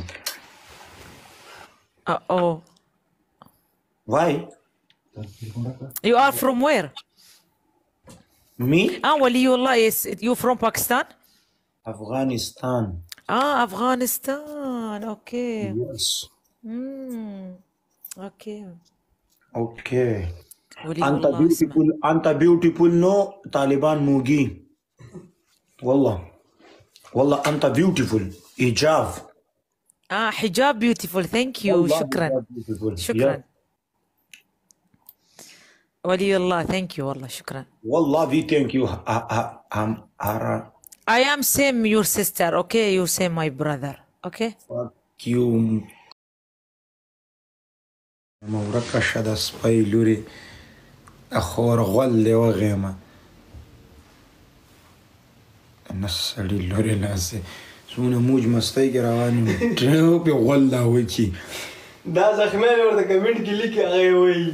Uh oh.
Why?
You are from where?
Me?
Ah, ولي الله. Yes. You from Pakistan?
Afghanistan.
Ah, Afghanistan. Okay.
Yes.
Hmm. Okay.
Okay.
ولي
Anta
والله اسمع.
beautiful. Anta beautiful. No Taliban mugi. Wallah. Wallah, anta beautiful. Hijab.
Ah, حجاب beautiful. Thank you.
Wallah,
شكرا.
hijab beautiful.
شكرا.
Yeah.
ولي الله. Thank you والله شكرا.
Wallah, we thank you. Ah, ah, um, Ara.
I am same your sister. Okay, you same my brother. Okay.
Fuck you. مورکه شده سپی لوري اخور غول دی وغیمه نه سړي لوري لاسې څومره موج مستۍ کې روان یم ټرو پې غول دا وکي
دا زخمه ورته کمنټ کې لیکي هغه وایي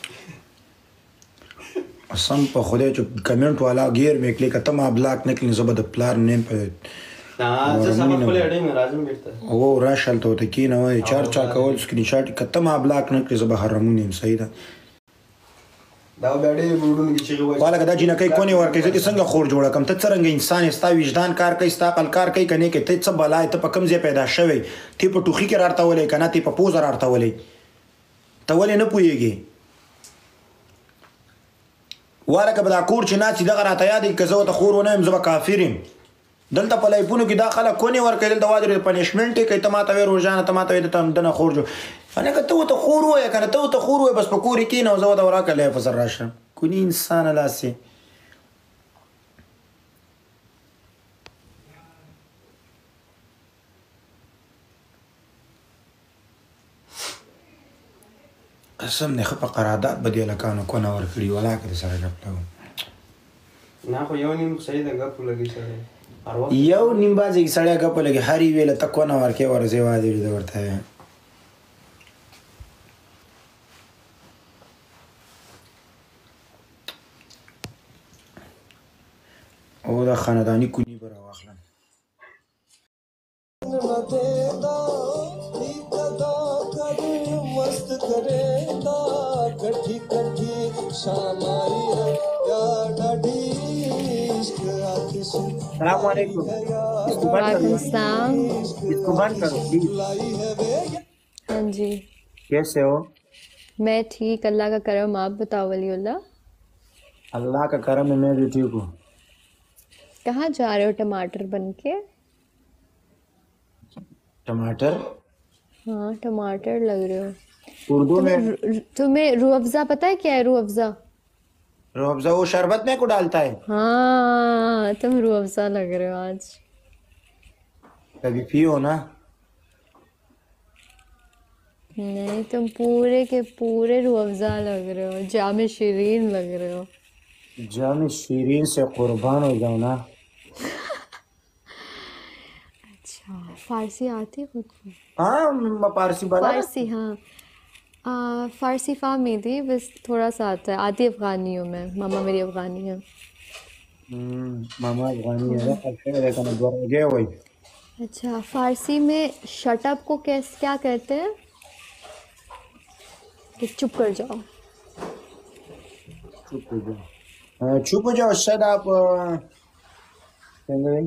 قسم په خدای چې کمنټ والا غیر مې کلیک ته ما بلاک نه کړي زه به د پلار نیم په
نه زه سبا خپل اډې مې راځم بیرته
او راشه هلته ورته کښېنه وایي چار چا کول سکرین شاټ که ته ما بلاک نه کړي زه به حرمون یم صحیح ده
دا بیا ډېرې بوډونو کې چغې وایي
والا که دا جینکۍ کونې ورکوي زه دې څنګه خور جوړه کړم ته څرنګه انسان یې ستا وجدان کار کوي ستا عقل کار کوي که نه کوي ته څه بلا یې ته په کوم ځای پیدا شوی ته په ټوخي کې راړتولی که نه ته په پوزه راړتولی ته ولې نه پوهېږې والا که به دا کور چې ناست دغه راته یاد وي که زه ورته خور ونه یم زه به کافر یم دلته په لایفونو کې دا خلک کونې ورکوي دلته واجب پنشمنټ یې کوي ته ما ته وایې روژانه ته ما ته وایې د دنه خور جوړ نه که ته ورته خور ووایې که نه ته ورته خور ووایې بس په کور یې کښېنه او زه ورته وراکړه لایف سره راشم کونی انسانه لاسې قسم دی ښه په قرارداد به دې هلکانو کونه ورکړي ولا که د سره ګپ لګوم
نه خو یو نیم صحیح ده ګپ لګي سړی هر وخت
یو نیم بازې کې سړی ګپ لګي هر یوې له ته کونه ورکې ورځې وادې د ورته وایم او دا خاندانی کونی به راواخلم
मस्त करेंदा कठी कठी शाम आई है या ॾाढी इश्क आतिश
सलाम वालेकुम। इसको बंद
वालेकुम
करो,
सलाम।
इसको बंद करो प्लीज।
हाँ जी,
कैसे हो?
मैं ठीक, अल्लाह का करम। आप बताओ वलीउल्लाह,
अल्लाह का करम है, मैं भी ठीक हूँ।
कहाँ जा रहे हो टमाटर बन के?
टमाटर
हाँ, टमाटर लग रहे हो।
उर्दू
तुम्हें
में
रू- तुम्हें रूह अफ़ज़ा पता है क्या है? रूह अफ़ज़ा?
रूह अफ़ज़ा वो शरबत में को डालता है।
हाँ, तुम रूह अफ़ज़ा लग रहे हो आज।
कभी पियो ना।
नहीं, तुम पूरे के पूरे रूह अफ़ज़ा लग रहे हो, जामे शीरीन लग रहे हो।
जाम शीरीन से कुर्बान हो जाओ ना।
अच्छा, फारसी आती है खुद को?
हाँ मैं पारसी वाला ना।
फारसी, हाँ। आ, फारसी फाहमी थी, बस थोड़ा सा आता है। आधी अफ़गानी हूँ मैं, मामा मेरी अफ़गानी है।
हम्म, मामा अफगानी है ना, अच्छा है लेकिन द्वारा गए वही।
अच्छा, फारसी में शटअप को कैस क्या कहते हैं? कि चुप कर जाओ।
चुप हो जाओ। हाँ, चुप हो जाओ। शायद आप अ, कहेंगे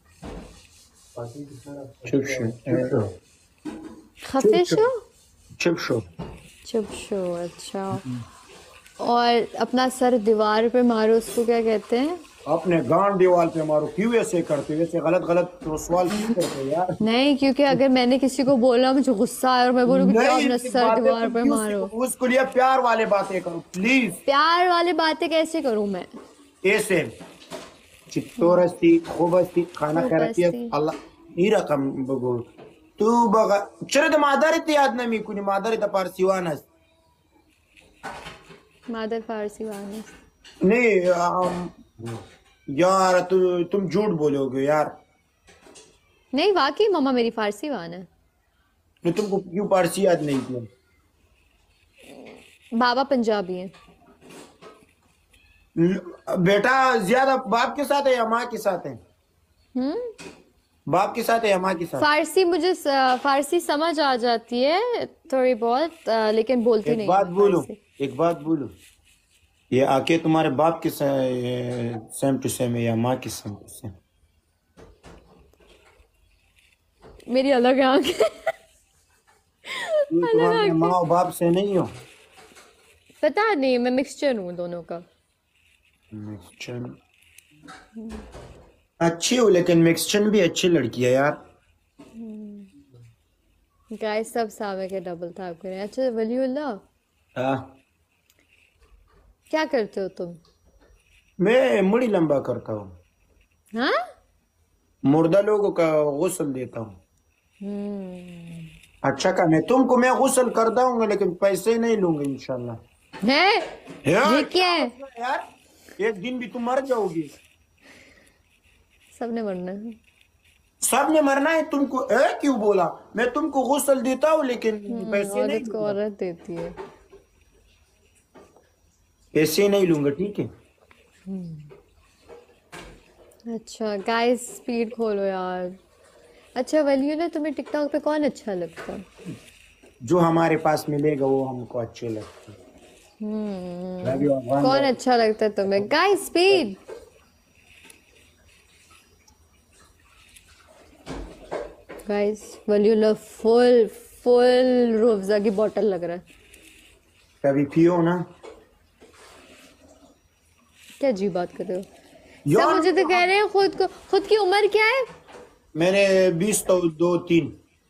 चुप शो,
खफिश हो?
चुप शो।
चुप शो, अच्छा। और अपना सर दीवार पे मारो, उसको क्या कहते हैं?
अपने गांड दीवार पे मारो। क्यों ऐसे करते हो? ऐसे गलत गलत तो सवाल क्यों करते हो यार?
नहीं, क्योंकि अगर मैंने किसी को बोला, मुझे गुस्सा आया और मैं बोलूँ कि जाओ
नहीं
अपना
ऐसी
सर
बातें
दीवार
तुम
पे
क्यों
मारो।
सीखो? उसके लिए प्यार वाले बातें करो प्लीज।
प्यार वाली बातें कैसे करूँ मैं?
ऐसे चित्तोरस्ती खूबस्ती खाना
खूप
खैरती
असती.
अल्लाह ही रकम बघू तू बघा चरद मादारित याद नाही मी कुणी मादारित पारसिवानस
मादर फारसी वाले।
नहीं अम, यार तू तुम झूठ बोलोगे यार।
नहीं, वाकई मम्मा मेरी फारसी वान है।
मैं तुमको क्यों पारसी याद नहीं किया?
बाबा पंजाबी है।
ल- बेटा ज्यादा बाप के साथ है या माँ के साथ है?
हम्म
बाप के साथ है या माँ के साथ?
फारसी मुझे स- फारसी समझ आ जाती है थोड़ी बहुत, अ, लेकिन बोलती
एक
नहीं
बात
हूँ
बोलो,
फारसी।
एक बात बोलो, ये आके तुम्हारे बाप के सेम टू सेम है या माँ के सेम टू सेम?
मेरी अलग है आंखें।
तुम
अलग
अपने माँ
आंखें।
और बाप से नहीं हो?
पता नहीं, मैं मिक्सचर हूँ दोनों का।
मिक्सचर अच्छी हो, लेकिन मिक्सचर भी अच्छी लड़की है यार।
गाइस सब सावे के डबल था आपके। अच्छा वलीउल्लाह,
हाँ,
क्या करते हो तुम?
मैं मुड़ी लंबा करता हूँ,
हाँ?
मुर्दा लोगों का गुस्ल देता हूँ।
हम्म
अच्छा काम है। तुमको मैं गुस्ल कर दूंगा लेकिन पैसे नहीं लूंगा इंशाल्लाह।
है?
यार
ये क्या है?
यार एक दिन भी तुम मर जाओगी।
सबने मरना है।
सबने मरना है। तुमको ए, क्यों बोला? मैं तुमको गुस्ल देता हूँ लेकिन
हम्म,
पैसे नहीं
औरत को
लूंगा।
औरत देती है।
पैसे नहीं लूंगा, ठीक है?
अच्छा गाइस, स्पीड खोलो यार। अच्छा वलीउल्लाह, तुम्हें टिकटॉक पे कौन अच्छा लगता है?
जो हमारे पास मिलेगा वो हमको अच्छे लगते हैं।
हम्म
मैं भी अफगान
कौन
लड़का-
अच्छा लगता है तुम्हें? Guys speed. Guys Waliullah full full Rooh Afza की बोतल लग रहा है।
कभी पियो ना
क्या अजीब बात कर रहे हो? सब
यार।
मुझे तो कह रहे हैं खुद को। खुद की उम्र क्या है?
मैंने बीस तो दो तीन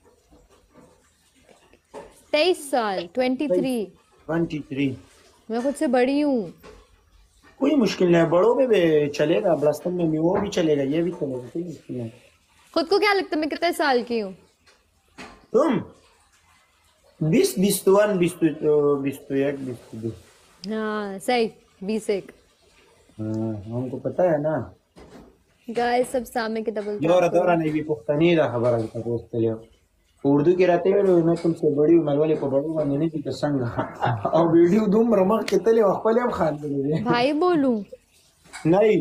तेईस साल, ट्वेंटी थ्री।
Twenty three.
मैं खुद से बड़ी हूँ।
कोई मुश्किल नहीं, बड़ों में भी चलेगा, बड़स्तन में भी वो भी चलेगा, ये भी चलेगा, कोई मुश्किल नहीं।
खुद को क्या लगता है मैं कितने साल की हूँ?
तुम बीस बीस तो वन बीस तो बीस तो एक बीस तो दो।
हाँ सही, बीस एक।
हाँ, हमको पता है ना।
गाइस सब सामने के डबल
Yo ahora ahora नहीं भी पुख्तनी रहा खबर है तो दोस्त ले उर्दू के रहते हुए मैं तुमसे बड़ी उम्र वाले को बड़ूंगा नहीं की तो संग और वीडियो दूम रमक के तले वखपले अब खान दे
भाई बोलूं?
नहीं।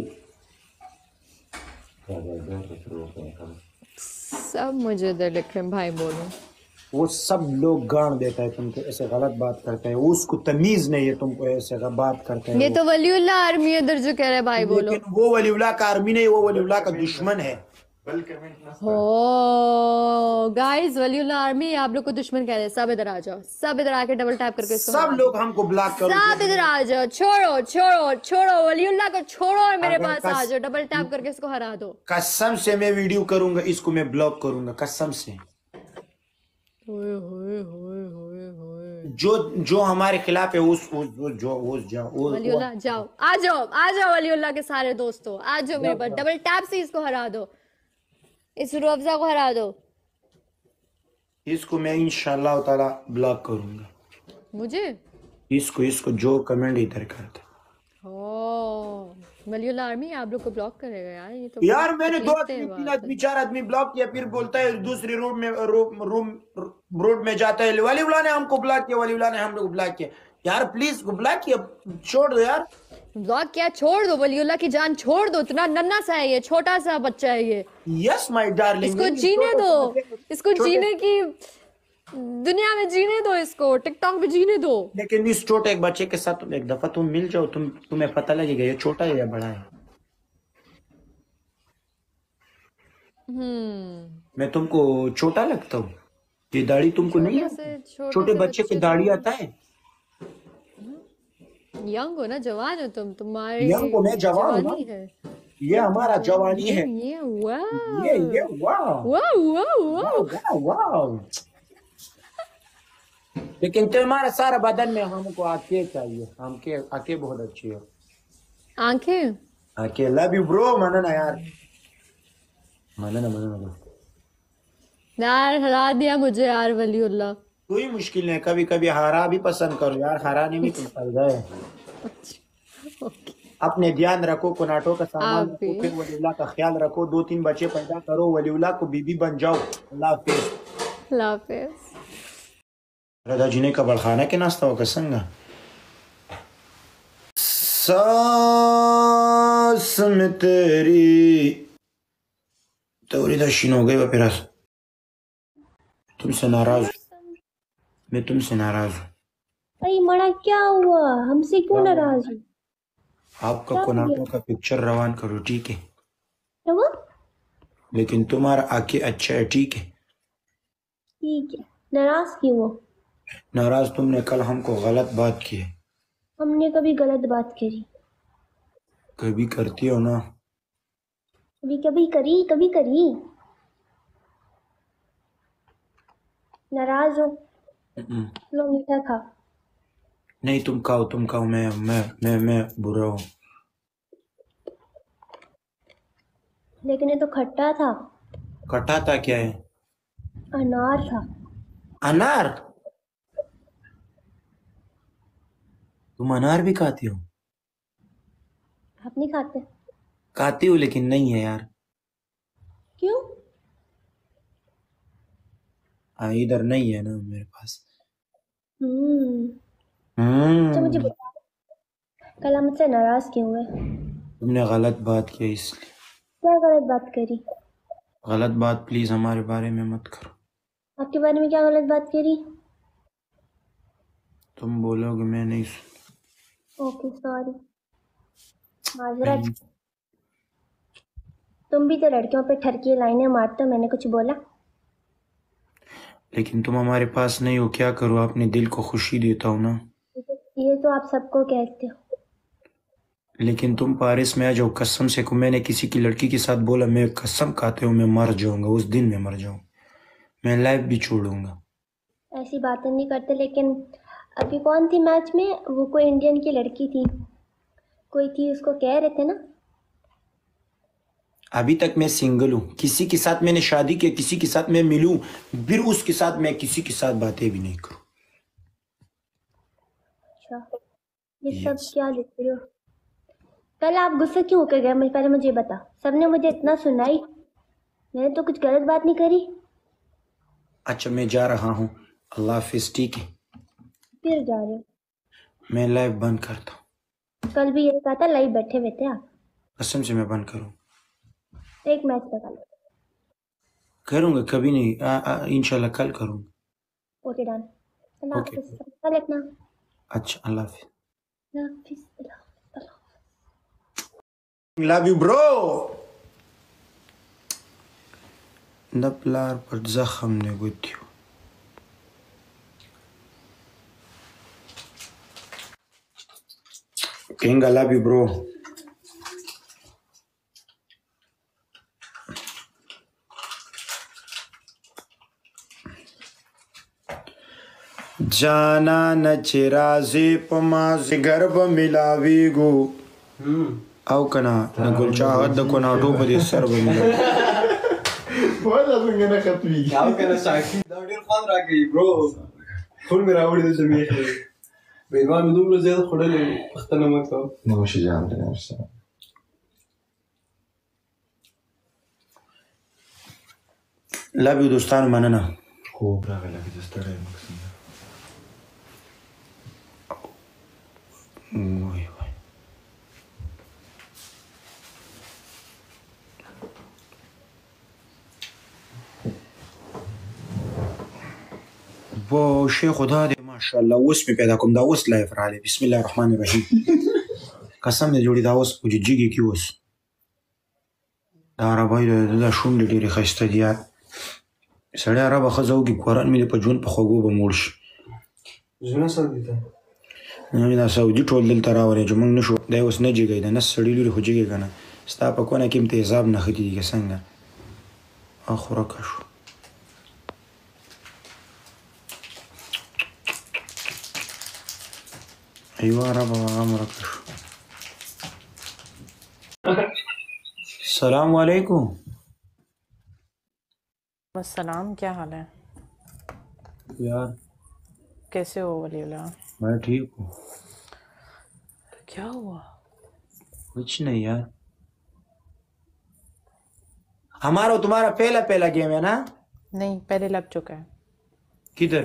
सब मुझे दे लिखे भाई बोलूं।
वो सब लोग गाड़ देता है तुमको, ऐसे गलत बात करता है, उसको तमीज नहीं है तुमको ऐसे बात करता है
ये
वो।
तो वलीउल्लाह आर्मी इधर जो कह रहे हैं भाई बोलो।
लेकिन वो वलीउल्लाह का आर्मी नहीं, वो वलीउल्लाह का दुश्मन है।
हो गाइस, वलीउल्लाह आर्मी आप लोग को दुश्मन कह रहे हैं। सब इधर आ जाओ, सब इधर आके डबल टैप करके इसको
सब
हरा
लोग
दो।
हमको ब्लॉक करो।
सब इधर आ जाओ, छोड़ो छोड़ो छोड़ो वलीउल्लाह को छोड़ो और मेरे
अगर
पास
कस-
आ जाओ, डबल टैप करके इसको हरा दो।
कसम से मैं वीडियो करूंगा, इसको मैं ब्लॉक करूंगा कसम से।
होए होए होए होए होए।
जो जो हमारे खिलाफ है उस, उस, उस जो उस जाओ वो-
वलीउल्लाह जाओ, आ जाओ आ जाओ वलीउल्लाह के सारे दोस्तों, आ जाओ मेरे पास, डबल टैप से इसको हरा दो, इस रूह अफ़ज़ा को हरा दो।
इसको मैं इंशाल्लाह ताला ब्लॉक करूंगा।
मुझे
इसको इसको जो कमेंट इधर करता।
ओ वलीउल्लाह आर्मी आप लोग को ब्लॉक करेगा यार, ये तो
यार मैंने दो
तकलीफ
आदमी,
दे
तीन
बात
आदमी,
है।
चार आदमी ब्लॉक किया, फिर बोलता है दूसरी रूम में रूम रूम रोड में जाता है, वलीउल्लाह ने हमको ब्लॉक किया, वलीउल्लाह ने हम लोग ब्लॉक किया। यार प्लीज ब्लॉक किया, छोड़ दो यार।
ब्लॉक क्या, छोड़ दो, वलीउल्लाह की जान छोड़ दो, इतना नन्हा सा है ये, छोटा सा बच्चा है ये,
यस माय डार्लिंग,
इसको जीने दो, इसको जीने की दुनिया में जीने दो, इसको टिकटॉक पे जीने दो।
लेकिन इस छोटे एक बच्चे के साथ तुम एक दफा तुम मिल जाओ, तुम तुम्हें पता लगेगा ये छोटा है या बड़ा है।
हम्म
मैं तुमको छोटा लगता हूँ? ये दाढ़ी तुमको नहीं
छोटे
आता?
से छोटे
छोटे
से
बच्चे की
बच्चे
दाढ़ी
को-
आता है?
यंग हो ना, जवान हो तुम, तुम्हारी
यंग हो, मैं जवान हूँ ना।
जवानी है
ये हमारा जवानी
ये
है।
ये वाह
ये ये वाह
वाह वाह वाह।
वाह वाह। लेकिन तुम्हारा सारा बदन में हमको आंखें चाहिए, हमके आंखें बहुत अच्छी है।
आंखें
आंखें, लव यू ब्रो, माना ना यार, माना ना माना ना।
यार, हरा दिया मुझे यार वलीउल्लाह।
कोई मुश्किल नहीं, कभी कभी हारा भी पसंद करो यार, हराने में तुम फल गए। अपने ध्यान रखो, कोनाटो का सामान
आप
रखो,
भी।
फिर वलीउल्लाह का ख्याल रखो, दो तीन बच्चे पैदा करो, वलीउल्लाह को बीबी बन जाओ। अल्लाह हाफिज।
अल्लाह हाफिज।
रदा जिने का बड़खाना के नाश्ता होगा संगा सास में तेरी तोरी दशीन हो गई वो फिर तुमसे नाराज हूं। मैं तुमसे नाराज हूँ।
अरे मना क्या हुआ, हमसे क्यों नाराज हो?
आपका
क्या
कोनाटो का पिक्चर रवान करो, ठीक है,
क्या हुआ?
लेकिन तुम्हारा आंखें अच्छा है, ठीक है।
ठीक है, नाराज क्यों हो?
नाराज तुमने कल हमको गलत बात की है।
हमने कभी गलत बात करी?
कभी करती हो ना।
कभी कभी करी, कभी करी। नाराज हो?
हम्म,
लो मीठा खा।
नहीं तुम खाओ, तुम खाओ, मैं मैं मैं मैं बुरा हूँ।
लेकिन ये तो खट्टा था।
खट्टा था क्या है?
अनार था।
अनार? तुम अनार भी खाती हो?
आप नहीं खाते?
खाती हो लेकिन नहीं है यार।
क्यों?
हाँ, इधर नहीं है ना मेरे पास।
हम्म अच्छा मुझे
हम्म
बता, कल आप मुझसे नाराज क्यों हुए?
तुमने गलत बात किया इसलिए।
क्या गलत बात करी?
गलत बात प्लीज हमारे बारे में मत करो।
आपके बारे में क्या गलत बात करी?
तुम बोलोगे मैं नहीं सुन।
ओके सॉरी, माजरत। तुम भी तो लड़कियों पे ठरकी लाइनें मारते हो, मैंने कुछ बोला?
लेकिन तुम हमारे पास नहीं हो, क्या करूँ, अपने दिल को खुशी देता हूँ ना।
ये तो आप सबको कहते हो।
लेकिन तुम पारिस में आ जाओ, कसम से को मैंने किसी की लड़की के साथ बोला, मैं कसम खाते हो मैं मर जाऊंगा, उस दिन मैं मर जाऊंगा, मैं लाइफ भी छोड़ूंगा।
ऐसी बातें नहीं करते। लेकिन अभी कौन थी मैच में? वो कोई इंडियन की लड़की थी, कोई थी, उसको कह रहे थे ना?
अभी तक मैं सिंगल हूँ, किसी के साथ मैंने शादी की, किसी के साथ मैं मिलूं, फिर उसके साथ मैं किसी के साथ बातें भी नहीं करूँ।
अच्छा, ये
Yes.
सब क्या लिख रहे हो? कल आप गुस्सा क्यों होकर गए? मुझे पहले मुझे बता। सबने मुझे इतना सुनाई, मैंने तो कुछ गलत बात नहीं करी।
अच्छा मैं जा रहा हूँ, अल्लाह हाफिज, ठीक है।
फिर जा रहे हो?
मैं लाइव बंद करता हूँ,
कल भी ये कहा था लाइव बैठे हुए थे आप।
कसम से मैं बंद करूँ।
एक मैच लगा लो।
करूँगा, कभी नहीं, आ, आ, इंशाल्लाह कल करूँगा।
Okay done. अल्लाह
ओके
हाफिज, ख्याल रखना।
अच्छा अल्लाह हाफिज।
अल्लाह हाफिज, अल्लाह हाफिज, अल्लाह हाफिज।
Love you bro. د پلار پر زخم نه ګوتیو King, I love you, bro. जाना न चिराजे पमा जिगर ब मिलावी गो او کنا न ګل چاهت د کوناټو په دې سر باندې
ولا څنګه نه ختمي او کنه ساکي دا ډیر خوان راګي برو ټول مې راوړي د زميخ بیګان مې دومره زیات خړلې پختنه مکو نو شي جام ته نرسه
لابي دوستانو مننه
خو راغله کې د ستړی مکسنه
وای وای و شیخ خدا دې ماشاءالله اوس مې پیدا کوم دا اوس لایف را لې بسم الله الرحمن الرحیم قسم دې جوړی دا اوس په جګی کې اوس دا عربی د شونډې ډېرې ښایسته دي یار سړی عربه ښځه وکړي قرآن مې په ژوند په خوږو به موړ شي
زونه سعودي ته
نه دا سعودي ټول دلته راورې چې موږ نه شو دی اوس نه جګی دی نس سړي لوري خو جګی که نه ستا په کونه کې هم تیزاب نښتي دي که څنګه اخ ورکه شو ایوه عربه هغه هم ورکه شو السلام علیکم
अस्सलाम, क्या हाल है?
यार
कैसे हो वलीउल्लाह?
मैं ठीक हूँ।
क्या हुआ?
कुछ नहीं यार, हमारा और तुम्हारा पहला पहला गेम है ना?
नहीं, पहले लग चुका है।
किधर?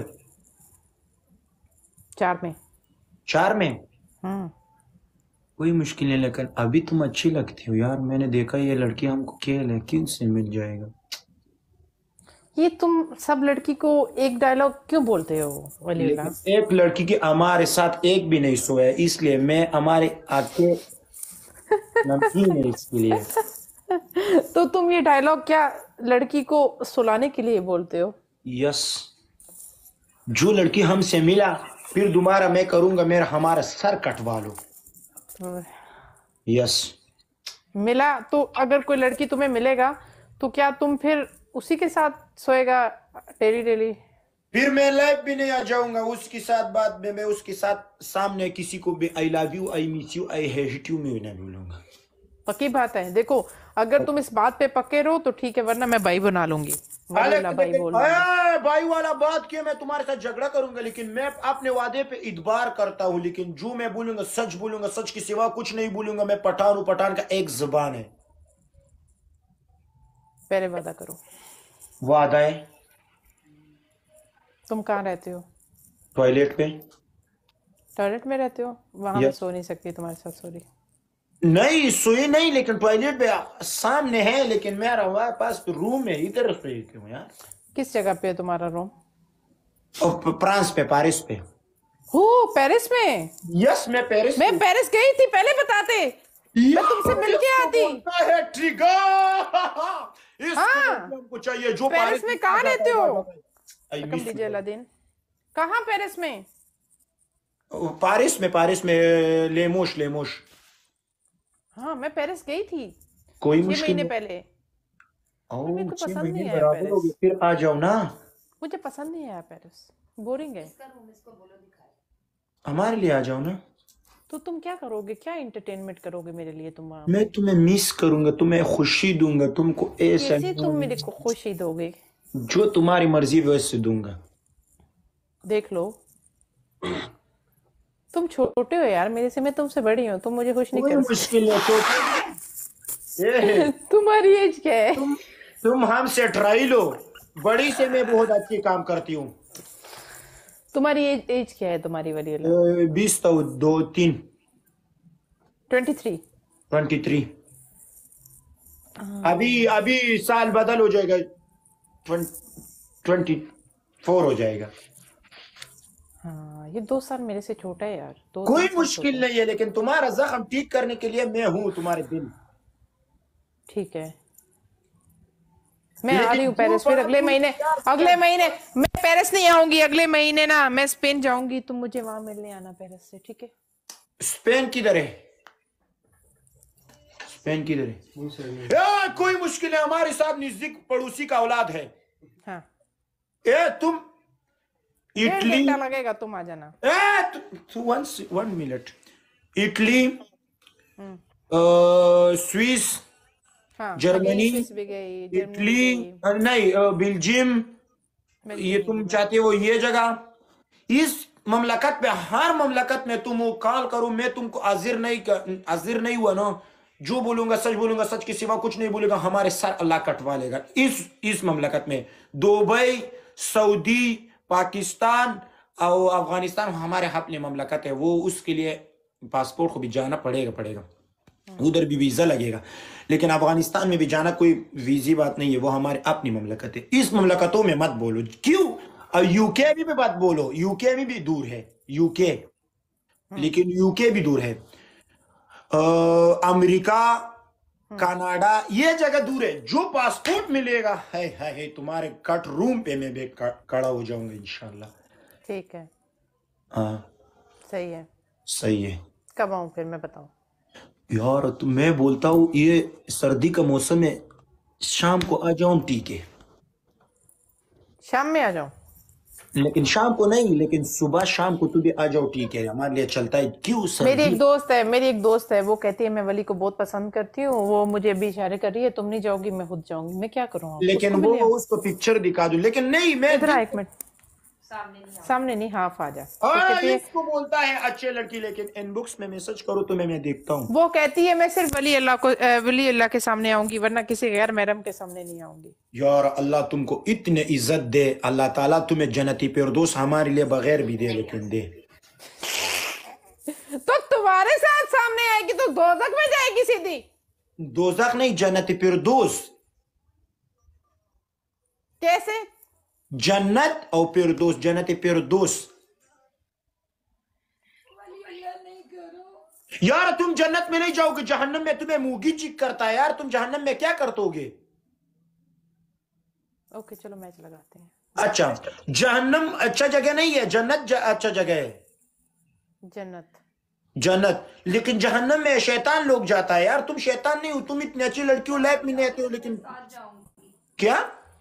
चार में।
चार में?
हम्म।
कोई मुश्किल नहीं, लेकिन अभी तुम अच्छी लगती हो यार। मैंने देखा ये लड़की हमको खेल है, किन से मिल जाएगा?
ये तुम सब लड़की को एक डायलॉग क्यों बोलते हो वलीउल्लाह?
एक लड़की की हमारे साथ एक भी नहीं सोया, इसलिए मैं हमारे आके नमकीन है इसके लिए।
तो तुम ये डायलॉग क्या लड़की को सुलाने के लिए बोलते हो?
यस, जो लड़की हमसे मिला फिर दोबारा मैं करूंगा मेरा हमारा सर कटवा लो। यस।
मिला तो अगर कोई लड़की तुम्हें मिलेगा तो क्या तुम फिर उसी के साथ सोएगा डेली डेली?
फिर मैं लाइव भी नहीं आ जाऊंगा उसके साथ, बाद में मैं उसके साथ सामने किसी को भी I love you, I miss you, I hate you मैं नहीं बोलूंगा।
पक्की बात है। देखो अगर तुम इस बात पे पक्के रहो तो ठीक है, वरना मैं भाई बना लूंगी। वलीउल्लाह भाई बोल दूंगी।
ए, भाई वाला बात किया, मैं तुम्हारे साथ झगड़ा करूंगा, लेकिन मैं अपने वादे पे इतबार करता हूँ। लेकिन जो मैं बोलूंगा सच बोलूंगा, सच के सिवा कुछ नहीं बोलूंगा। मैं पठान हूँ, पठान का एक जुबान है।
पहले वादा करो।
वादा है।
तुम कहाँ रहते हो?
टॉयलेट पे।
टॉयलेट में रहते हो? वहां मैं सो नहीं सकती तुम्हारे साथ। सॉरी।
नहीं सोई नहीं, लेकिन टॉयलेट पे सामने है, लेकिन मेरा हमारे पास तो रूम है, इधर सोई क्यों यार?
किस जगह पे है तुम्हारा रूम?
फ्रांस पे, पेरिस पे।
हो पेरिस में?
यस, मैं पेरिस
मैं पेरिस गई थी, पहले बताते मैं तुमसे मिल के आती।
है ट्रिगर।
हाँ,
हमको चाहिए जो
पेरिस में कहाँ रहते हो?
रकम
दीजिए अलादीन। कहाँ पेरिस में?
पेरिस में, पेरिस में लेमोश, लेमोश।
हाँ मैं पेरिस गई थी
कोई
छह
मुश्किल
महीने पहले।
ओ,
मेरे को
छह
पसंद
महीने
नहीं आया
बराबर हो गए,
पेरिस।
फिर आ जाओ ना।
मुझे पसंद नहीं आया पेरिस, बोरिंग है।
हमारे लिए आ जाओ ना।
तो तुम क्या करोगे, क्या एंटरटेनमेंट करोगे मेरे लिए तुम वहाँ?
मैं तुम्हें मिस करूंगा, तुम्हें खुशी दूंगा, तुमको ऐसा
कैसे तुम मेरे को खुशी दोगे?
जो तुम्हारी मर्जी वैसे दूंगा।
देख लो तुम छोटे हो यार मेरे से, मैं तुमसे बड़ी हूँ, तुम मुझे खुश नहीं कर
मुश्किल है तो
तुम्हारी एज क्या है?
तुम, तुम हमसे ट्राई लो, बड़ी से मैं बहुत अच्छी काम करती हूँ।
तुम्हारी एज एज क्या है तुम्हारी वलीउल्लाह?
बीस तो दो तीन
ट्वेंटी थ्री
ट्वेंटी थ्री अभी अभी साल बदल हो जाएगा, ट्वेंटी फोर हो जाएगा।
हाँ, ये दो साल मेरे से छोटा है यार, दो
कोई
तीन साल
मुश्किल
छोटा है।
नहीं है, लेकिन तुम्हारा जख्म ठीक करने के लिए मैं हूँ, तुम्हारे दिल।
ठीक है, मैं आ
लेकिन
रही हूँ
जो
पेरिस फिर
बात
अगले
तुम
महीने।
प्यार से
अगले महीने मैं पेरिस नहीं आऊंगी, अगले महीने ना मैं स्पेन जाऊंगी, तुम मुझे वहां मिलने आना पेरिस से, ठीक है?
स्पेन किधर है? स्पेन किधर है? ए, कोई मुश्किल है, हमारे साथ नजदीक पड़ोसी का औलाद है।
हाँ,
ए तुम
डेढ़
इटली,
घंटा लगेगा, तुम आ जाना।
ए तु, तु, वन वन मिनट। इटली,
हम्म,
अ, स्विस,
हाँ,
जर्मनी,
स्विस भी गई, जर्मनी
इटली,
भी गई,
अ, नहीं, अ, बेल्जियम, ये
बेल्जियम
तुम
भी।
चाहते हो ये जगह। इस ममलकत में, हर ममलकत में तुम वो कॉल करो, मैं तुमको हाजिर नहीं कर, हाजिर नहीं हुआ ना, जो बोलूंगा सच बोलूंगा, सच के सिवा कुछ नहीं बोलेगा, हमारे सर अल्लाह कटवा लेगा। इस इस ममलकत में दुबई, सऊदी, पाकिस्तान और अफगानिस्तान हमारे अपने ममलकत है, वो उसके लिए पासपोर्ट को भी जाना पड़ेगा पड़ेगा उधर भी वीजा लगेगा। लेकिन अफगानिस्तान में भी जाना कोई वीजी बात नहीं है, वो हमारे अपनी ममलकत है। इस ममलकतों में मत बोलो, क्यों? और यूके भी, भी मत बोलो, यूके में भी दूर है यूके, लेकिन यूके भी दूर है। अ, अमेरिका, कनाडा, ये जगह दूर है। जो पासपोर्ट मिलेगा है, है, है तुम्हारे कट रूम पे मैं भी खड़ा हो जाऊंगा इंशाल्लाह।
ठीक है,
हाँ
सही है।
सही है
कब आऊँ फिर, मैं बताऊँ?
यार। तो मैं बोलता हूँ ये सर्दी का मौसम है, शाम को आ जाऊं, ठीक है?
शाम में आ जाऊँ?
लेकिन शाम को नहीं, लेकिन सुबह शाम को तू भी आ जाओ, ठीक है? हमारे लिए चलता है। क्यों?
मेरी
सर्दी।
एक दोस्त है, मेरी एक दोस्त है, वो कहती है मैं वली को बहुत पसंद करती हूँ, वो मुझे अभी इशारे कर रही है, तुम नहीं जाओगी मैं खुद जाऊंगी। मैं क्या करूँ?
लेकिन
उसको
वो
मिले आओ।
उसको पिक्चर दिखा दूं, लेकिन नहीं, मैं
इधर आ एक मिनट, सामने नहीं, हाफ आ जा। वो
हाँ,
कहती है,
इसको बोलता है अच्छे लड़की, लेकिन इनबॉक्स में मैसेज करो तो मैं मैं देखता हूँ।
वो कहती है मैं सिर्फ वली अल्लाह को, अ, वली अल्लाह के सामने आऊंगी, वरना किसी गैर महरम के सामने नहीं आऊंगी।
यार अल्लाह तुमको इतने इज्जत दे, अल्लाह ताला तुम्हें जन्नती फिरदौस हमारे लिए बगैर भी दे, लेकिन दे।
तो तुम्हारे साथ सामने आएगी तो दोजख में जाएगी सीधी।
दोजख नहीं, जन्नती फिरदौस।
कैसे?
जन्नत और फिरदौस, जन्नती फिरदौस। यार तुम जन्नत में नहीं जाओगे, जहन्नम में तुम्हें मुगी चिक करता है। यार तुम जहन्नम में क्या करतोगे?
ओके चलो मैच लगाते हैं।
अच्छा, जहन्नम अच्छा जगह नहीं है, जन्नत ज, अच्छा जगह है।
जन्नत
जन्नत, लेकिन जहन्नम में शैतान लोग जाता है। यार तुम शैतान नहीं हो, तुम इतनी अच्छी लड़की हो, लाइफ में नहीं आते हो, लेकिन क्या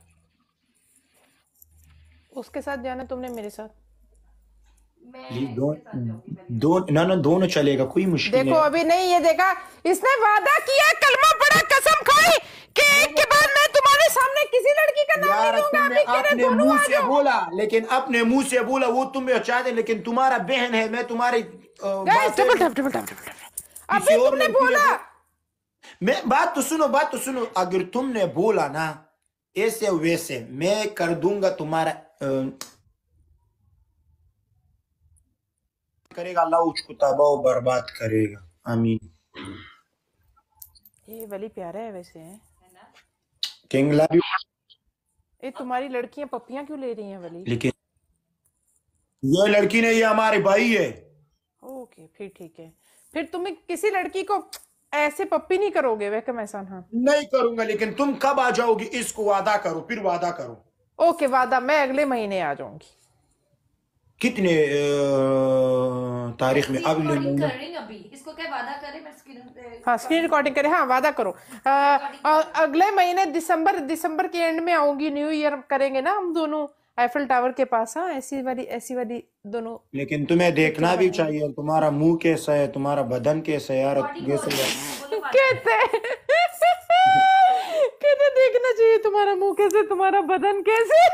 उसके साथ जाना तुमने मेरे साथ?
दो, दो, ना ना दोनों चलेगा, कोई मुश्किल
देखो
नहीं।
अभी नहीं, ये देखा, इसने वादा किया, कलमा पड़ा, कसम खाई कि एक के बाद मैं तुम्हारे सामने किसी लड़की का नाम नहीं
यार
लूंगा।
तुमने
अभी कह रहे
अपने
दोनों
मुंह
आ
से
जाओ।
बोला, लेकिन अपने मुंह से बोला, वो तुम्हें चाहते, लेकिन तुम्हारा बहन है, मैं तुम्हारी अ,
गाइस
बातें-
double tap double tap double tap. अभी
किसी और
तुमने
लड़की ने
बोला,
बो- मैं बात तो सुनो, बात तो सुनो। अगर तुमने बोला ना ऐसे वैसे, मैं कर दूंगा तुम्हारा अ, करेगा अल्लाह उसको तबाह बर्बाद करेगा। आमीन।
ये वली प्यारा है वैसे है।
King love you.
ये तुम्हारी लड़कियां पप्पियां क्यों ले रही हैं वली?
लेकिन ये लड़की नहीं, ये हमारे भाई है।
ओके फिर ठीक है, फिर तुम्हें किसी लड़की को ऐसे पप्पी नहीं करोगे वैकम एहसान? हाँ
नहीं करूंगा, लेकिन तुम कब आ जाओगी इसको वादा करो, फिर वादा करो।
ओके वादा, मैं अगले महीने आ जाऊंगी।
कितने अ, तारीख में? अगले महीने।
अभी इसको क्या वादा करे? मैं स्क्रीन
हाँ स्क्रीन रिकॉर्डिंग करें, हाँ वादा करो। आ, आ, अगले महीने दिसंबर दिसंबर के एंड में आऊंगी, न्यू ईयर करेंगे ना हम दोनों आईफल टावर के पास। हाँ ऐसी वाली ऐसी वाली दोनों।
लेकिन तुम्हें देखना भी चाहिए, तुम्हारा मुंह कैसा है, तुम्हारा बदन कैसा है। यार कैसे
कहते कहते देखना चाहिए तुम्हारा मुंह कैसे, तुम्हारा बदन कैसे।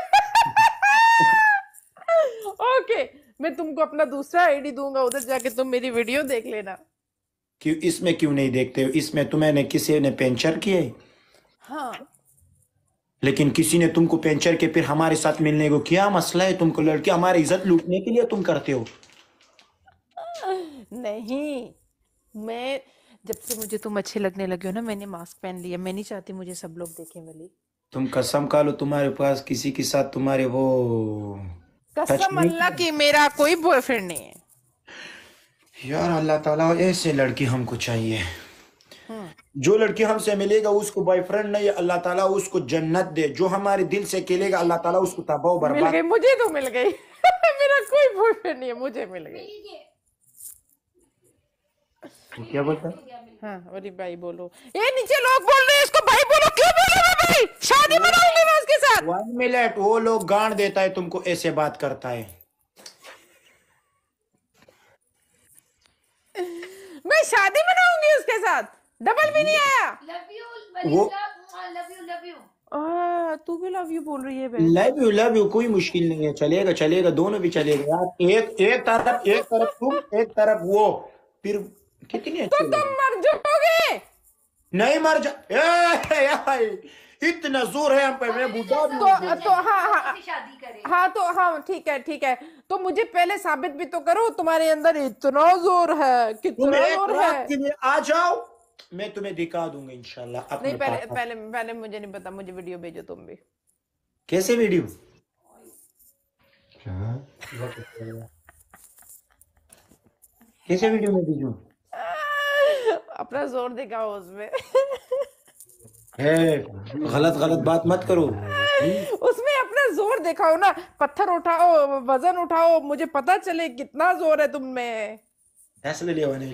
ओके मैं तुमको अपना दूसरा आईडी दूंगा, उधर जाके तुम मेरी वीडियो देख लेना।
क्यों इसमें क्यों नहीं देखते हो? इसमें तुम्हें ने किसी ने पेंचर किए,
हाँ
लेकिन किसी ने तुमको पेंचर के फिर हमारे साथ मिलने को। क्या मसला है तुमको? लड़की हमारी इज्जत लूटने के लिए तुम करते हो।
नहीं, मैं जब से मुझे तुम अच्छे लगने लगे हो ना, मैंने मास्क पहन लिया। मैं नहीं चाहती मुझे सब लोग देखें वली।
तुम कसम खा लो, तुम्हारे पास किसी के साथ तुम्हारे वो
कसम अल्लाह की मेरा कोई बॉयफ्रेंड नहीं है
यार। अल्लाह ताला ऐसे लड़की हमको चाहिए। जो लड़की हमसे मिलेगा उसको बॉयफ्रेंड नहीं, अल्लाह ताला उसको जन्नत दे। जो हमारे दिल से खेलेगा अल्लाह ताला उसको तबाह
मिल
बर्बाद।
गई, मुझे तो मिल गई मेरा कोई बॉयफ्रेंड नहीं है, मुझे मिल गई।
क्या बोलता है?
हाँ अरे भाई बोलो, ये नीचे लोग बोल रहे हैं इसको भाई बोलो। क्यों बोलो मैं भाई? शादी मनाऊंगी मैं उसके साथ।
वन मिनट, वो लोग गांड देता है तुमको, ऐसे बात करता है।
मैं शादी मनाऊंगी उसके साथ, डबल भी नहीं आया।
लव यू
वो
लव यू लव यू
आ, तू भी लव यू बोल रही है बहन।
लव यू लव यू कोई मुश्किल नहीं है, चलेगा चलेगा, दोनों भी चलेगा यार। एक एक तरफ एक तरफ तुम, एक तरफ वो, फिर कितनी
तो
अच्छी
तुम
लगी।
मर जाओगे।
नहीं मर जा। ए, यार, इतना जोर है हम पे, मैं बुढ़ा भी
तो
हूँ।
तो हाँ हाँ
शादी करे।
हाँ तो हाँ ठीक है ठीक है, तो मुझे पहले साबित भी तो करो तुम्हारे अंदर इतना जोर है,
तुम
कितना
एक
जोर
रात
है।
के लिए आ जाओ, मैं तुम्हें दिखा दूंगा इंशाल्लाह अपने
नहीं पहले
पापा।
पहले पहले मुझे नहीं पता, मुझे वीडियो भेजो तुम भी।
कैसे वीडियो? कैसे वीडियो में भेजूं?
अपना जोर दिखाओ उसमें
है, गलत गलत बात मत करो।
उसमें अपना जोर दिखाओ ना, पत्थर उठाओ, वजन उठाओ, मुझे पता चले कितना जोर है तुम में।
ऐसे ले नहीं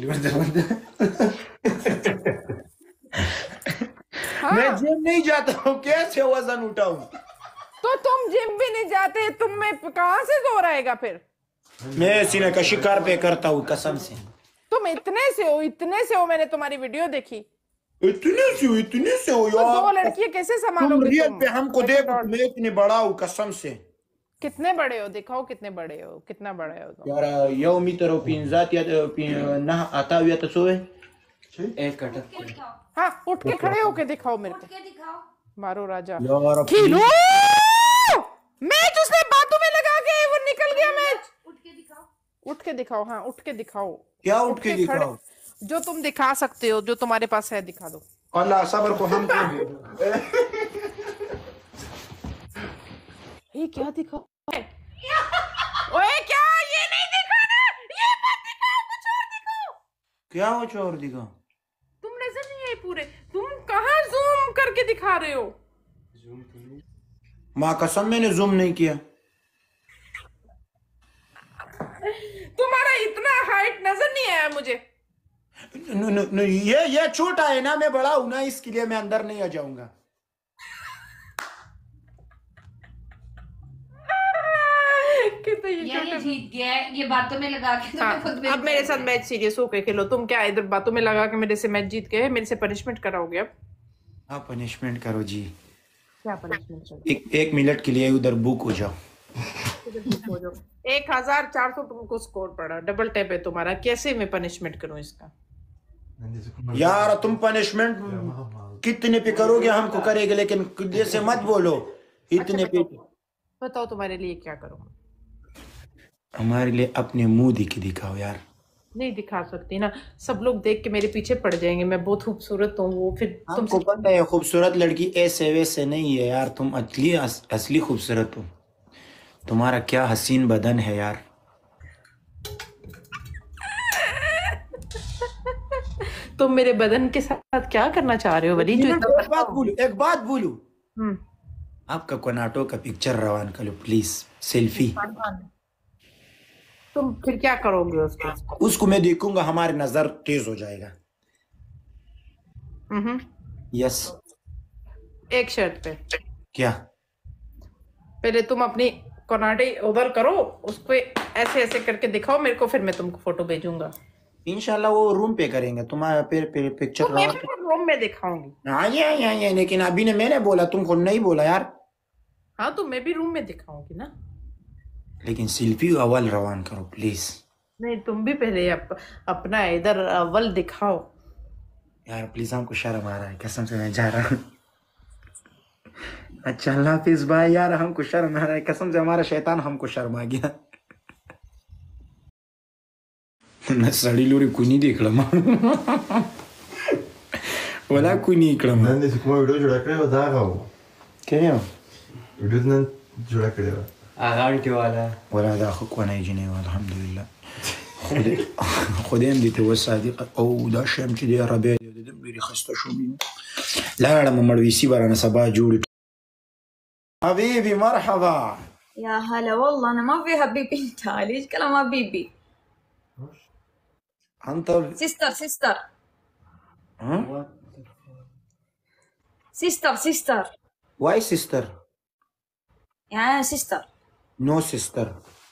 हाँ?
मैं जिम नहीं जाता हूँ, कैसे वजन उठाऊं?
तो तुम जिम भी नहीं जाते, तुम में कहाँ से जोर आएगा फिर?
मैं सीने का शिकार पे करता हूँ कसम से।
तुम इतने से हो, इतने से हो, मैंने तुम्हारी वीडियो देखी।
इतने से हो, इतने से हो
तो
यार।
दो लड़कियां कैसे
तुम
संभालोगे
रियल
तुम?
पे हमको देखो, मैं इतने बड़ा हूँ कसम से।
कितने बड़े हो, दिखाओ कितने बड़े हो, कितना बड़े हो तुम?
यार यौमी तरह पिंजात या ना आता हुआ तो सोए एक कटक।
हाँ उठ के खड़े होके दिखाओ मेरे को,
के दिखाओ।
मारो राजा।
यार
खिलो मैच उसने बातों में लगा के वो निकल गया मैच।
उठ के दिखाओ।
उठ के दिखाओ, हाँ उठ के दिखाओ।
क्या उठ के
खड़े-
दिखाओ?
जो तुम दिखा सकते हो, जो तुम्हारे पास है दिखा दो।
अल्लाह सबर को हमको दे।
ये क्या दिखाओ? ओए क्या, ये नहीं दिखाना, ये मत दिखाओ, कुछ और दिखाओ।
क्या वो चोर दिखा?
तुम नजर नहीं आए पूरे, तुम कहाँ जूम करके दिखा रहे हो?
माँ कसम मैंने जूम नहीं किया।
तुम्हारा इतना हाइट नजर नहीं आया मुझे।
न, न, न, ये ये छोटा है ना, मैं बड़ा हूं ना, इसके लिए मैं अंदर नहीं आ जाऊंगा।
कितना ये
ये
छोटा।
जीत गया है, ये बातों में लगा के
हाँ,
तुम्हें खुद
अब मेरे साथ मैच सीरियस होके खेलो। तुम क्या इधर बातों में लगा के मेरे से मैच जीत गए, मेरे से पनिशमेंट कराओगे अब?
हाँ पनिशमेंट करो जी।
क्या पनिशमेंट?
एक एक मिनट के लिए उधर बुक हो जाओ।
एक हजार चार सौ तुमको स्कोर पड़ा, डबल टैप है तुम्हारा, कैसे मैं पनिशमेंट करूं इसका?
यार तुम पनिशमेंट कितने पे करोगे हमको करेंगे, लेकिन जैसे मत बोलो इतने पे।
बताओ तुम्हारे लिए क्या करूं?
हमारे लिए अपने मुंह दिख दिखाओ यार।
नहीं दिखा सकती ना, सब लोग देख के मेरे पीछे पड़ जाएंगे, मैं बहुत खूबसूरत हूँ। वो फिर
तुमको पता है खूबसूरत लड़की ऐसे वैसे नहीं है यार, तुम असली असली खूबसूरत हो। तुम्हारा क्या हसीन बदन है यार।
तुम मेरे बदन के साथ क्या करना चाह रहे हो वली? जो इतना
एक बात बोलूं, एक बात बोलूं,
हम्म
आपका कोनाटो का पिक्चर रवान कर लो प्लीज, सेल्फी।
तुम फिर क्या करोगे उसको?
उसको मैं देखूंगा, हमारी नजर तेज हो जाएगा।
Hmm
yes.
एक शर्त पे।
क्या?
पहले तुम अपनी कोनाटे उधर करो, उसको ऐसे ऐसे करके दिखाओ मेरे को, फिर मैं तुमको फोटो भेजूंगा।
इंशाल्लाह वो रूम पे करेंगे तुम्हारा फिर पिक्चर।
तो मैं फिर रूम में दिखाऊंगी।
हाँ ये ये ये लेकिन अभी ने मैंने बोला, तुमको नहीं बोला यार।
हाँ तो मैं भी रूम में दिखाऊंगी ना।
लेकिन सेल्फी अव्वल रवान करो प्लीज।
नहीं तुम भी पहले अप, अपना इधर अव्वल दिखाओ
यार प्लीज, हमको शर्म आ रहा है कसम से, मैं जा रहा हूँ। अच्छा अल्लाह हाफिज भाई। यार हमको शर्म आ रहा है कसम से, हमारा शैतान हमको शर्म आ गया। मैं सड़ी लोरी कुनी देख ला बोला कुनी इकड़ा
नंदे सुकुमा वीडियो जोड़ा करे बता रहा हूँ।
क्या
वीडियो नंद जोड़ा करेगा اغانتي ولا
ولا هذا اخوك وانا يجيني والحمد لله. خذ خذين دي توسع دي او دا شام چې دی عربي دي دمري خسته شو مين لا لا مړوي سي برانا صباح جوړ. حبيبي مرحبا.
يا هلا والله انا ما في حبيبي انت ليش كلام حبيبي؟
انت
سيستر سيستر
ها
سيستر سيستر
واي سيستر
يعني سيستر
نو سيستر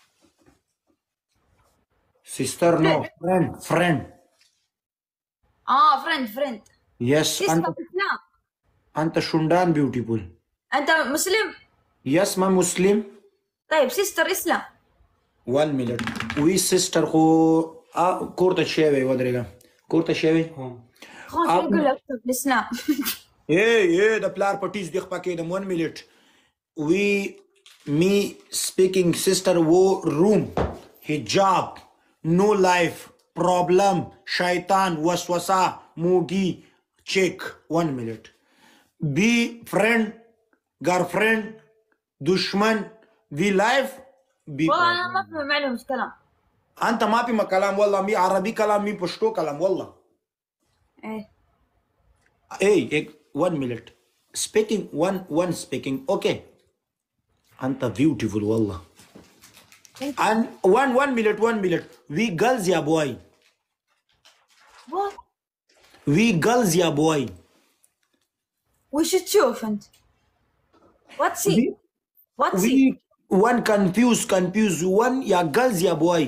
سيستر نو فريند فريند.
اه فريند فريند
يس
سيستر
انت
اسلام.
انت شوندان بيوتيفول.
انت مسلم؟
يس ما مسلم.
طيب سيستر اسلام.
one minute وي سيستر خو اه كورتا شيوي ودريغا كورتا شيوي
خلاص يقول لك الاسلام.
ايه ايه the plar parties ديخ باكي them one minute we me speaking sister wo room hijab no life problem shaitan waswasa mugi check one minute be friend girlfriend dushman we life be
والله انا ما فهم عليهم كلام.
انت ما في كلام والله مي عربي كلام مي پشتو كلام والله.
ايه
ايه one minute speaking one one speaking okay انت beautiful والله. and one one minute one minute we girls يا boy
what
we girls يا boy
وش تشوف انت؟ واتس هي؟ واتس
we
هي؟
one confused confused one يا girls يا boy.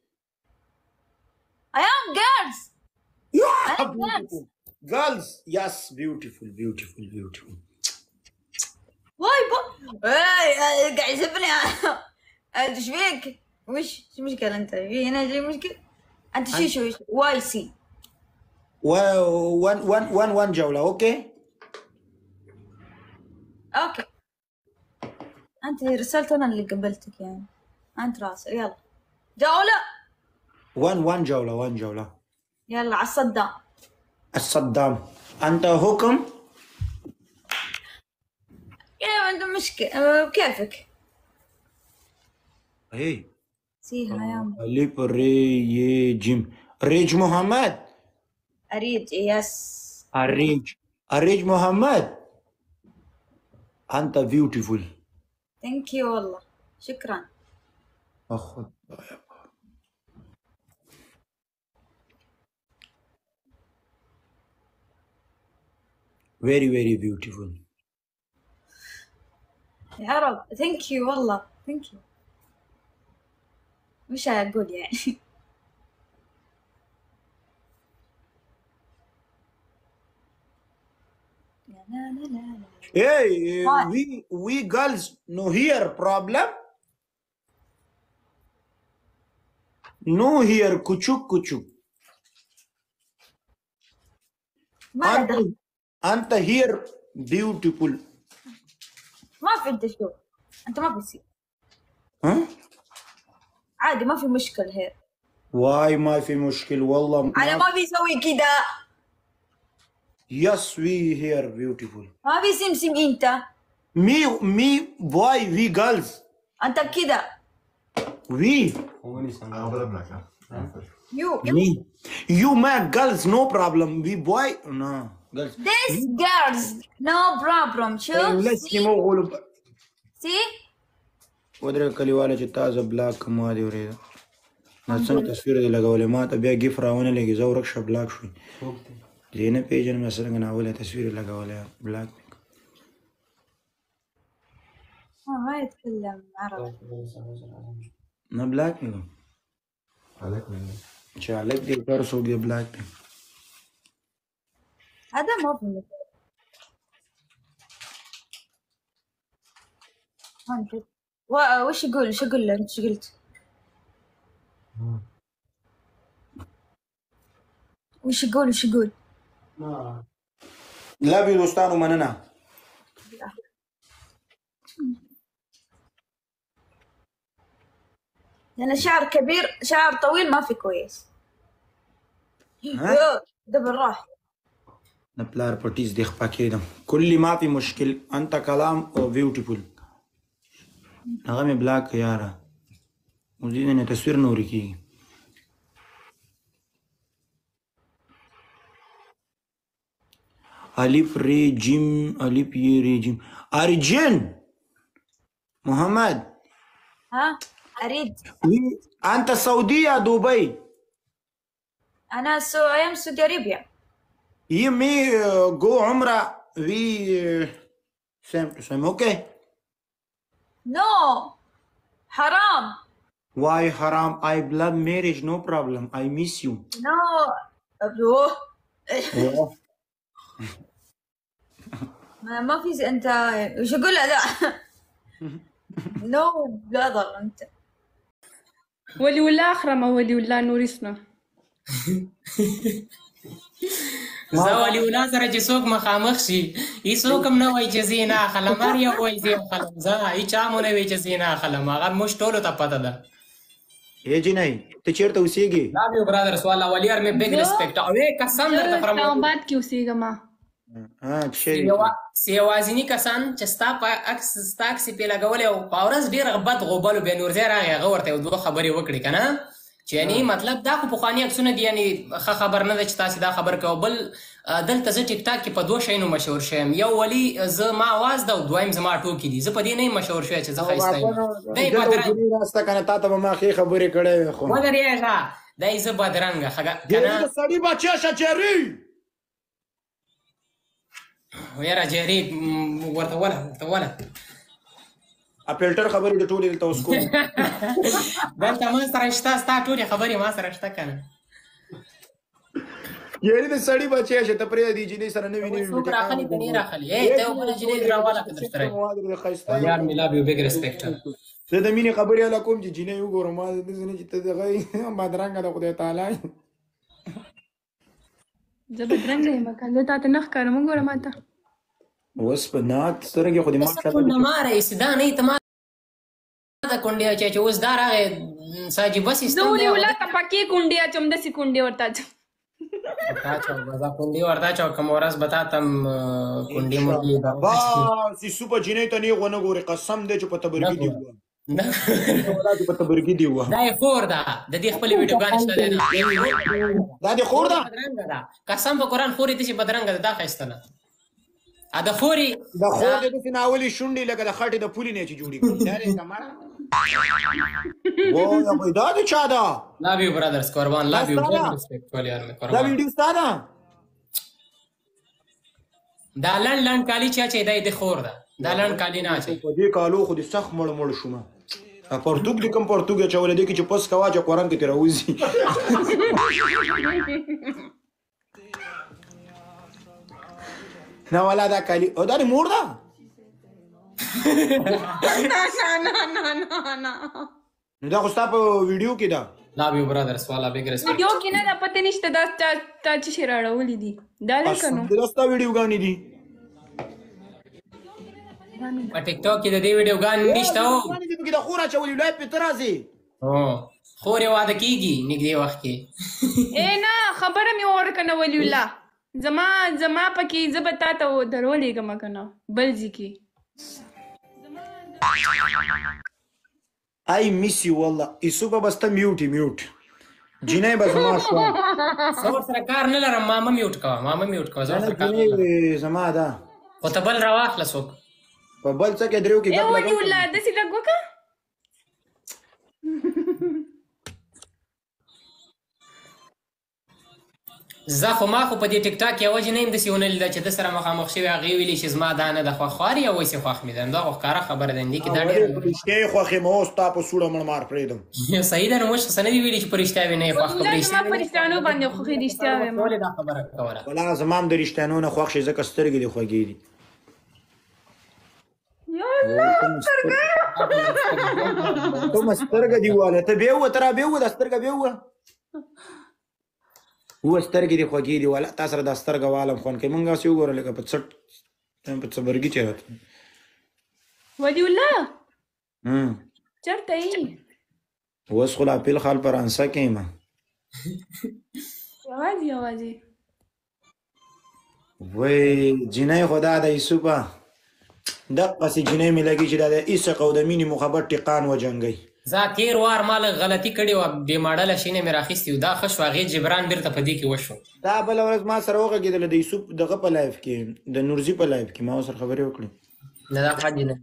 I am girls.
yeah
I am girls.
girls yes beautiful beautiful beautiful.
واي بو اي قاعد يسبني. انت ايش فيك؟ وش شو مشكلة انت؟ في هنا جاي مشكلة؟ انت شو شو واي سي؟
one one one one جولة اوكي.
اوكي انت رسلت انا اللي قبلتك يعني. انت راسل يلا جولة.
one one جولة one جولة.
يلا على الصدام.
الصدام انت حكم.
كيف انت مشكلة كيفك؟
ايه
سيها يا
ليب ري ي جيم ريج محمد.
اريد يس
الريج الريج محمد انت beautiful.
ثانك يو والله شكرا.
اخذ very very beautiful.
يا رب ثانك يو والله ثانك يو. مش اقول يعني. لا لا لا لا.
Hey,
What?
we we girls no here problem. No here kuchuk kuchuk.
ما
أنت
له
أنت here beautiful.
ما في انت شو انت ما في شيء
ها؟
عادي ما في مشكلة هير.
واي ما في مشكلة والله.
انا ما في اسوي كذا.
Yes we here beautiful.
ما في سمسم انت.
Me me boy we girls.
انت كذا.
We
يو
me you man girls no problem. We boy no girls.
This girls no problem. شوف
Let's
see
مو غلب.
see
ودرې کلیواله چې تازه بلاک کوم دی ورې ما څنګه تصویر دی لګولې ما ته بیا ګیف راونه لګي زه ورک شه بلاک شوې دې نه پیژنم ما څنګه ناوله تصویر لګولې بلاک
ما يتكلم عربي.
نه بلاک مې
عليك من
چې الګ دې کار سو دې بلاک مې
هذا ما في مشكلة. انت وش يقول وش اقول له انت ايش قلت؟ وش يقول وش يقول؟
لا بي دوستانو مننه
لأن شعر كبير شعر طويل ما في كويس.
ها؟
ده بالراحة.
نبلار بارتيز دي خباكي دم كل ما في مشكل أنت كلام أو بيوتيفول. هغه مې بلاک کړ یاره مزید نه تصویر نه ورکېږي الف ريجيم الف ي ريجيم ارجن محمد
ها اريد
انت سعودي يا دبي
انا سو ايام سعودي ارابيا
You may uh, go Umrah. We uh, same same. Okay.
نو حرام
Why haram? I love marriage. No problem. I miss you.
نو أبوه. ما ما في انت وش اقول له ذا نو لا ضل انت
ولي ولا اخرم ولي ولا نورسنا
زه ولي ولا سره چې څوک مخامخ شي هیڅوک هم نه وایي چې زه یې نه اخلم هر یو وایي زه یې اخلم زه هیچا مو نه وایي چې زه یې نه اخلم هغه موږ ټولو ته پته ده
اے جنۍ ته چېرته اوسېږې
love you brothers والله وليار مې big respect او یې قسم درته
اسلام آباد کې اوسېږم
سي یوازیني کسان چې ستا په عکس ستا عکس یې پې لګولی او په ورځ ډېر بد غوبل و بیا نورزی راغی هغه ورته یو دوه خبرې وکړې که نه چې یعنې مطلب دا خو پخواني عکسونه دي یعنې ښه خبر نه ده چې تاسې دا خبر کوو بل دلته زه ټیک ټاک کې په دوه شیانو مشهور شویم یو ولي زه ما آواز ده او دویم زما ټوکې دي زه په دې نه یم مشهور شوی چې زه ښایسته یم دی بدرنګ
راسته که نه تا ته به ما ښې خبرې کړی وې خو
ودرېږه دی زه بدرنګه ښه که نه
سړي بچی شه جري
یاره جهري ورته وله ورته وله
فلټر خبرې د ټولې دلته اوس کوم
دلته ما سره شته ستا ټولې خبرې ما سره شته که نه
یعنې د سړي بچی شه ته پرېږدې جینۍ سره نه وینې
څوک راخلي که نه راخلي ای ته یو بله جینۍ راواله که درسره یار مې love you big respect
زه د مینې خبرې هله کوم چې جینۍ وګورم ما داسې نه چې ته دغه بدرنګه د خدای تعالی
زه بدرنګه یم که زه تا ته نه ښکارم وګوره ما ته
اوس په نات سترګې خو دې
بس کونډه ما رئیس دا نه ته ما دا کونډې اچوې چې اوس دا راغی ساجیبه سیستم
زه ولې ولا ته پکې کونډې اچوم داسې کونډې ورته اچوم
ورته اچوم دا کونډې ورته اچوم کومه ورځ به تا ته هم کونډې موټلې
بس یسو په جینۍ ته نیغ ونه ګورې قسم دی چې په تبرګي دي وه چې په تبرګي دي وه
دا یې خور ده د دې خپلې ویډیوګانې شته دی
دا دې خور ده
بدرنګه ده قسم په قرآن خور یې داسې بدرنګه ده دا ښایسته ده ا د خوري
د خور د داسې ناولې شونډې لکه د خټې د پولې نه چې جوړې کړي وای دا د چا ده
love you brothers قربان love you big respect ولې مې قربان
دا ویډیو ستا ده
دا لنډ لنډ کالي چې اچوي دا یې د خور ده دا لنډ کالي نه اچوي
په دې کالو خو دې سخت مړ مړ شوم پرتوګ دې کوم پرتوګ اچولی دی کې چې پس کوه چې قرآن کې ترې راوځي نه والا دا کالي او دا دې مور ده نو دا خو ستا په ویډیو کې ده
love you brothers والا big respect
ویډیو کې نه دا پته نشته دا تا چې شي راړولې دي دا لکه نو
دا ستا ویډیوګانې دي
په ټیک ټاک کې د دې ویډیوګانې نشته او
کې د خور اچولي لوی پې ته راځي
هو خور یې واده کېږي نږدې وخت کې
ای نه خبره مې ورکړه نه ولي الله زما زما پکې زه به تا ته درولېږم که نه بل ځای کې
I miss you والله ایسو به بس ته میوټ یې میوټ جینۍ به زما شوه
زه ورسره کار نه لرم ما مه میوټ کوه ما مه میوټ کوه زه ورسره کار نه لرم
زما ده
خو ته بل راواخله څوک
په بل څه کې دریو کې
ای ولي الله داسې لږ وکړه
زه خو ما خو په دې ټیک ټاک یوه جینۍ هم داسې ونه لیده چې ده سره مخامخ شوي هغې ویلي چې زما دا نه ده خوښ خو هر یو ویسې خوښ مې ده نو دا خو ښکاره خبره ده دې کې دا ډېر
رښتیا یې خوښ یم اوس تا په سوړه مړ مار پرېږدم
صحیح ده نو موږ څه نه دي ویلي چې په رښتیا وي نه یې خوښ
والله زما په رښتیانو باندې خوښې رښتیا وایم
ولې دا خبره کوله
ولا زما هم د رښتیانو نه خوښ شي ځکه سترګې دې خوږې دي کومه سترګه دي واله ته بیا ووه ته را بیا ووه دا سترګه بیا ووه ووه سترګې دې خوږې دي واله تا سره دا سترګه والم خوند کوي مونږ هسې وګوره لکه په څټ په څبرګي چې راته
ولي الله چېرته یې
اوس خو لا پیل خال فرانسه کې یم
یوازې یوازې
وای جینۍ خو دا ده یوسفه دقسې جنۍ مې لګي چې دا د عشق او د مینې محبت ټیقان وجنګوي.
زه تېر وار ما لږ غلطي کړې وه، بې ماډله شینې مې راخیستې وو، دا ښه شو، هغې جبران بېرته په دې کې وشو.
دا بله ورځ ما سره وغږېدله د یوسف دغه په لایف کې، د نورزي په لایف کې ما ورسره خبرې وکړې.
نه دا ښه جنۍ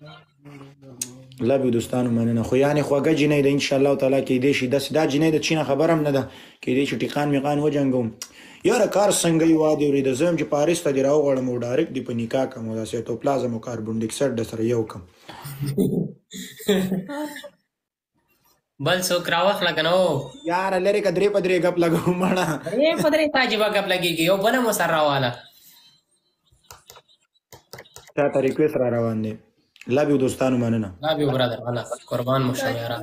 لبې دوستانو مننه. خو یعنې خوږه جنۍ ده انشاءالله تعالی کیدی شي داسې دا جنۍ د چینه خبر هم نه ده کیدی شي ټیقان میقان وجنګوم. یاره کار څنګه یې وادې اورېده زه هم چې پاریس ته دې راوغواړم او ډایرکټ دې په نکاح کړم او دا سیټوپلازم او کاربن ډاکسایډ درسره یو کړم.
بل څوک راواخله که نه و
یاره لرې که درې په درې ګپ لګوم مړه
درې په درې ته عجیبه ګپ لګېږي، یو بل هم ورسره راواله.
تا ته ریکویسټ را روان دی. لبې دوستانو مننه.
لبې برادر الله قربان مو شم یاره.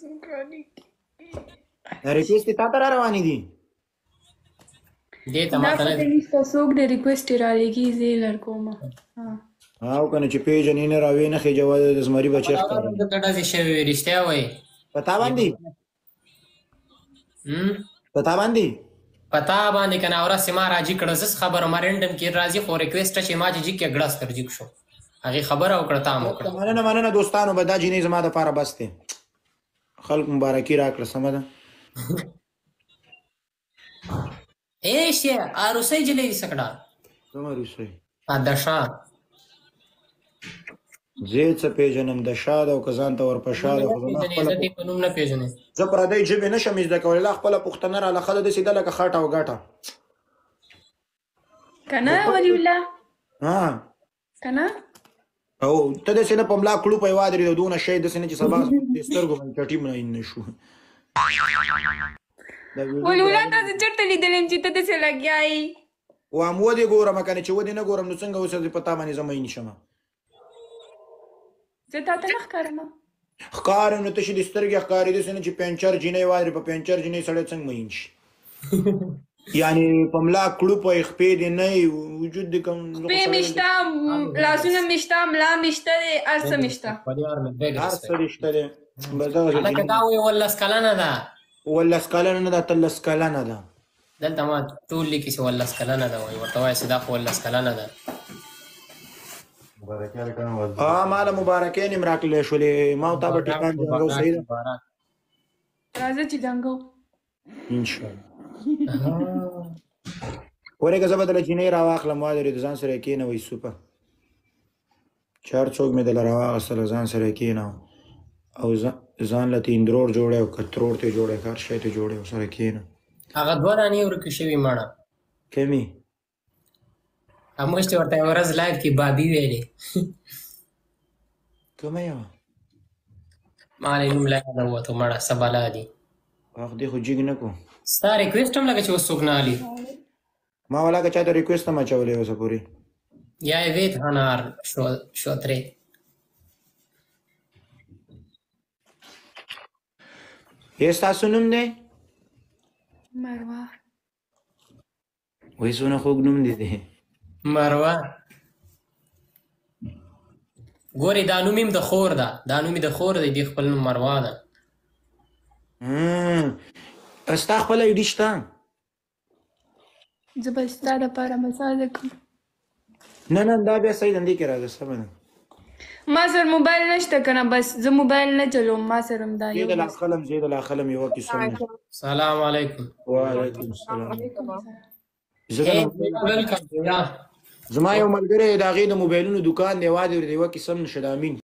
ریکویسټ تا ته را روانې دي
دې ته
دا
ماته نه
پته نشته څوک د ریکویسټ را لګي زه یې لړکوم.
او کنه چې پیژنې نه راوې نه خې جواز د زمري بچی ښکاري
د ډزې شوې وي رښتیا وایي.
په تا باندې په تا باندې
په تا باندې که نه ورځ ما راجي کړه زه خبره ما رینډم کې راځي خو ریکویسټ چې ما چې جي کې ګړس تر جګ شو هغې خبره وکړه تا هم وکړه.
مننه مننه دوستانو به دا جینۍ زما دپاره بس دی. خلک مبارکي راکړه سمه ده.
ایش یې عروسۍ جلۍ دې څه کړه
کومه روسۍ
دشا
زه څه پیژنم د شاده او که ځان ته ورپشا ده خو زما خپله
زه دې په نوم نه پېژنې
زه پردۍ ژبې نه شم زده کولی لا خپله پښتنه راله ښه ده داسې ده لکه خټه او ګټه
که نه ولي الله
ها
که نه
او ته داسې نه په ملا کړو په یې وادرېده دونه شی داسې نه چې سبا د سترګو باندې چټي مین نه شو.
ولي الله تاسې چېرته لیدلی یم چې ته داسې لګیا یې
وایم ودې ګورم که نه چې ودې نه ګورم نو څنګه اوس په تا باندې زه مین شم
زه تا ته نه ښکارم
ښکارم نو تشې د سترګې ښکاري داسې نه چې پینچر جینۍ وادرې په پینچر جینۍ سړی څنګه مین شي یعنې په ملا کړو په خپې دې نه وجود دې کوم
خپې مې شته لاسونه مې شته ملا مې شته دی هر څه مې شته
هر څه دې شته دی
هلکه دا وایي اوولس کلنه ده
اوولس کلنه نه ده اتلس کلنه ده
دلته ما ټول لیکي چې اوولس کلنه ده وایي ورته وایي چې دا خو اوولس کلنه ده
ها ما له مبارکۍ نیم راکړلی شولې ما او تا به ټیکان جنګو صحیح ده
راځه چې جنګو
انشاءالله ورېږه زه به دله چینۍ راواخلم وادرې د ځان سره یې کېنوئ سوپه چې هر څوک مې دله راواغېستله ځان سره یې کېنوه او ځان له تیندرور جوړی او کترور ته جوړی هر شی ته جوړی او سره کېنه
هغه دوه دانې ورکې شوي ماړه
کمې
اموش چې ورته یوه ورځ لایف کې بابي ویلې
کومه یوه
ما له نوم لا یاده ووتو مړه څه بلا دي
اخ دې خو جګ نه کو
ستا ریکویسټ هم لکه چې اوس څوک نه الي
ما ولاکه چا ته ریکویسټ هم اچولی اوسه پورې
یا یې ویت هنار شوترې
یې ستاسو نوم دی
مروه
وایي څونه خوږ نوم دی دی
مروه ګورې دا نوم یې د خور ده دا نوم یې د خور دی دې خپل نوم مروه ده
ستا خپله ایډي شته
زه به ستا دپاره مساجه کړم
نه نه دا بیا صحیح دندې کې راځه سمه ده
ما سره موبایل نشته که نه بس زه موبایل نه چلوم ما سره هم دا
زه د لا خلم زه د لا خلم یوه کیسه نه
سلام علیکم
وعلیکم السلام زما یو ملګری د هغې د موبایلونو دوکان دی وادې ورته یوه کیسه هم نشه د امین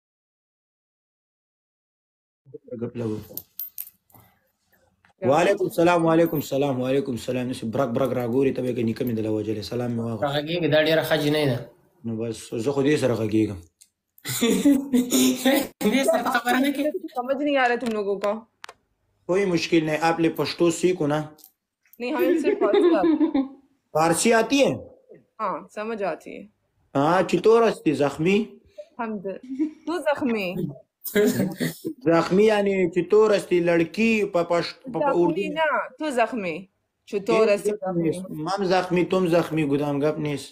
وعلیکم السلام وعلیکم السلام وعلیکم السلام نسې برک برک راګورې ته به یې که نیکه مې دله وجلې سلام مې واغوست
غږېږي دا ډېره ښه جینۍ ده
نو بس زه خو دې سره غږېږم
समझ नहीं आ रहा तुम लोगों का
कोई मुश्किल नहीं आप ले पश्तो सीखो ना
नहीं हमें सिर्फ फारसी आती है
फारसी आती है
हाँ समझ आती है
हाँ चितोर अस्ती जख्मी
हमद तू जख्मी
जख्मी यानी चितोर अस्ती लड़की पपश
जख्मी ना तू जख्मी चितोर अस्ती
मम जख्मी तुम जख्मी गुदाम गप नीस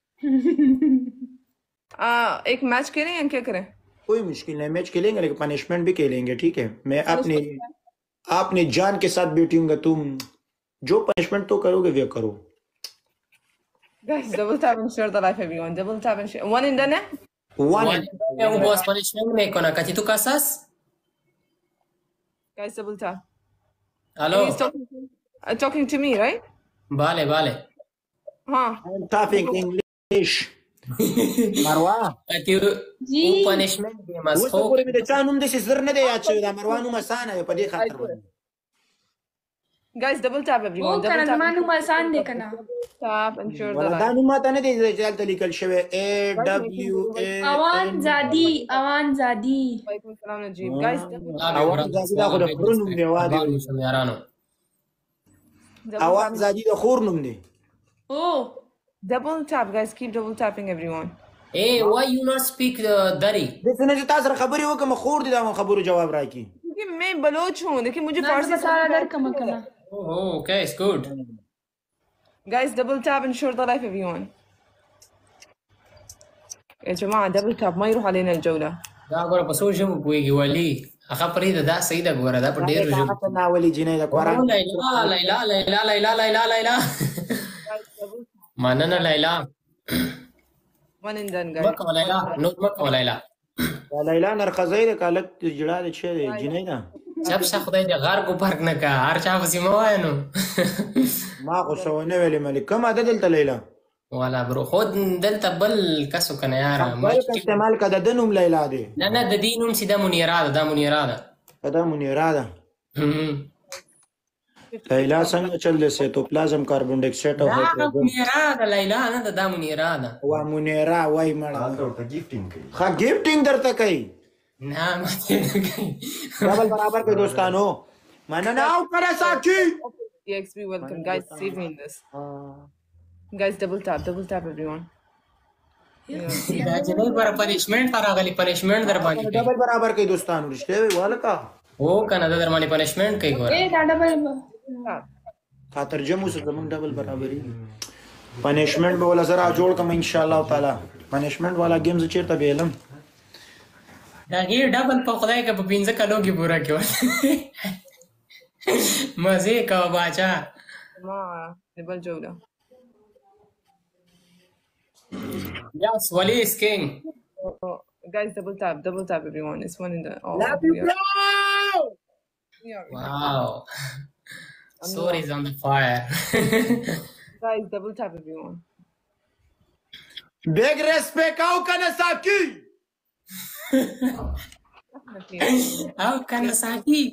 आ, एक मैच करें या क्या करें
कोई मुश्किल नहीं मैच खेलेंगे लेकिन पनिशमेंट भी खेलेंगे ठीक है मैं अपने अपने जान के साथ बैठूंगा तुम जो पनिशमेंट तो करोगे वो करो
guys double tap and share the live everyone double tap and share one in done है
One.
Un boss punishment me kona kati tu kasas?
Guys, double tap.
Hello.
He's talking, uh, talking to me, right?
Vale, vale.
Huh.
I'm talking English. Marwa.
Kati un punishment de mas
اوس
ho.
پورې مې د چا نوم داسې زر نه دی یاد شوی دا مروان نوم اسانه دی په دې خاطر باندې.
Guys, double tap everyone.
वो
Double
करना
tap.
मानू आसान देखना
Tap and share the
ولا دا
live.
نوم ماته نه دی چې هلته لیکل شوی A W A
Awan जादी अवान जादी
Walaikum salam Najib. Guys, double
عوام زادي دا خو د خور نوم دی وادي.
Yarano.
عوام زادي د خور نوم دی.
O
double tap, guys. Keep double tapping everyone.
Hey, why you not speak uh, Dari?
د څه نه چې تاسو سره خبرې وکړم خور دی دا خبرو جواب راکړي.
क्योंकि मैं बलोच हूँ देखिए मुझे
ना
फारसी
सारा डर कम करना
Oh, oh, okay, it's good.
guys double tap and share the live everyone يا جماعة double tap ما يروح علينا الجولة
دا غره پسو شم کویږي ولی هغه پرې دا صحیح دا غره دا په ډیر ژوند
هغه نه ولي جنې دا قرآن.
لیلا لیلا لیلا لیلا لیلا لیلا مننه لیلا
one and done guys
مکه لیلا نو مکه لیلا
دا لیلا نرخزی د کالک جړه د شه دی جنې دا.
چپ شه خدای دې غار کو پرک نه کا هر چا په سیمه وای نو
ما خو سو نه ویلې ملک کومه ده دلته لیلا.
والا برو خود دلته بل کسو کنه یار
بل استعمال کده د نوم لیلا دی.
نه نه د دې نوم سیده منیرا ده دا منیرا ده
دا منیرا ده. لیلا څنګه چل دی سیتوپلازم کاربن ډای اکساید او
دا
هایدروجن.
منیرا ده لیلا نه ده دا منیرا ده
وا منیرا وای مړه ورته گیفټینګ کوي. ها گیفټینګ درته کوي.
نه ماته نه کوي
ډبل برابر کوي دوستانو. مننه او کړه ساکي.
E X B welcome guys save me in this guys double tap double tap everyone
دا چې نه پر پنیشمنت پر غلي پنیشمنت در باندې کوي
ډبل برابر کوي دوستانو رښتیا وی والکا.
او کنه در باندې پنیشمنت کوي ګوره
ए दादा भाई
کا ترجمه اوس زمون ډبل برابرۍ پنیشمنت به ولا سره جوړ کوم ان شاء الله تعالی. پنیشمنت والا گیمز چیرته به علم
دا غیر ډبل په خدای کې په پنځه کلو کې پورا کړو مزه کا باچا
ما double جولة
Yes, Wali is king.
oh, guys double tap double tap everyone it's one in the oh,
Love you,
yeah.
bro.
Yeah.
Wow. Sorry is on the fire.
guys double tap everyone
big respect او کنه ساکي.
How can I say?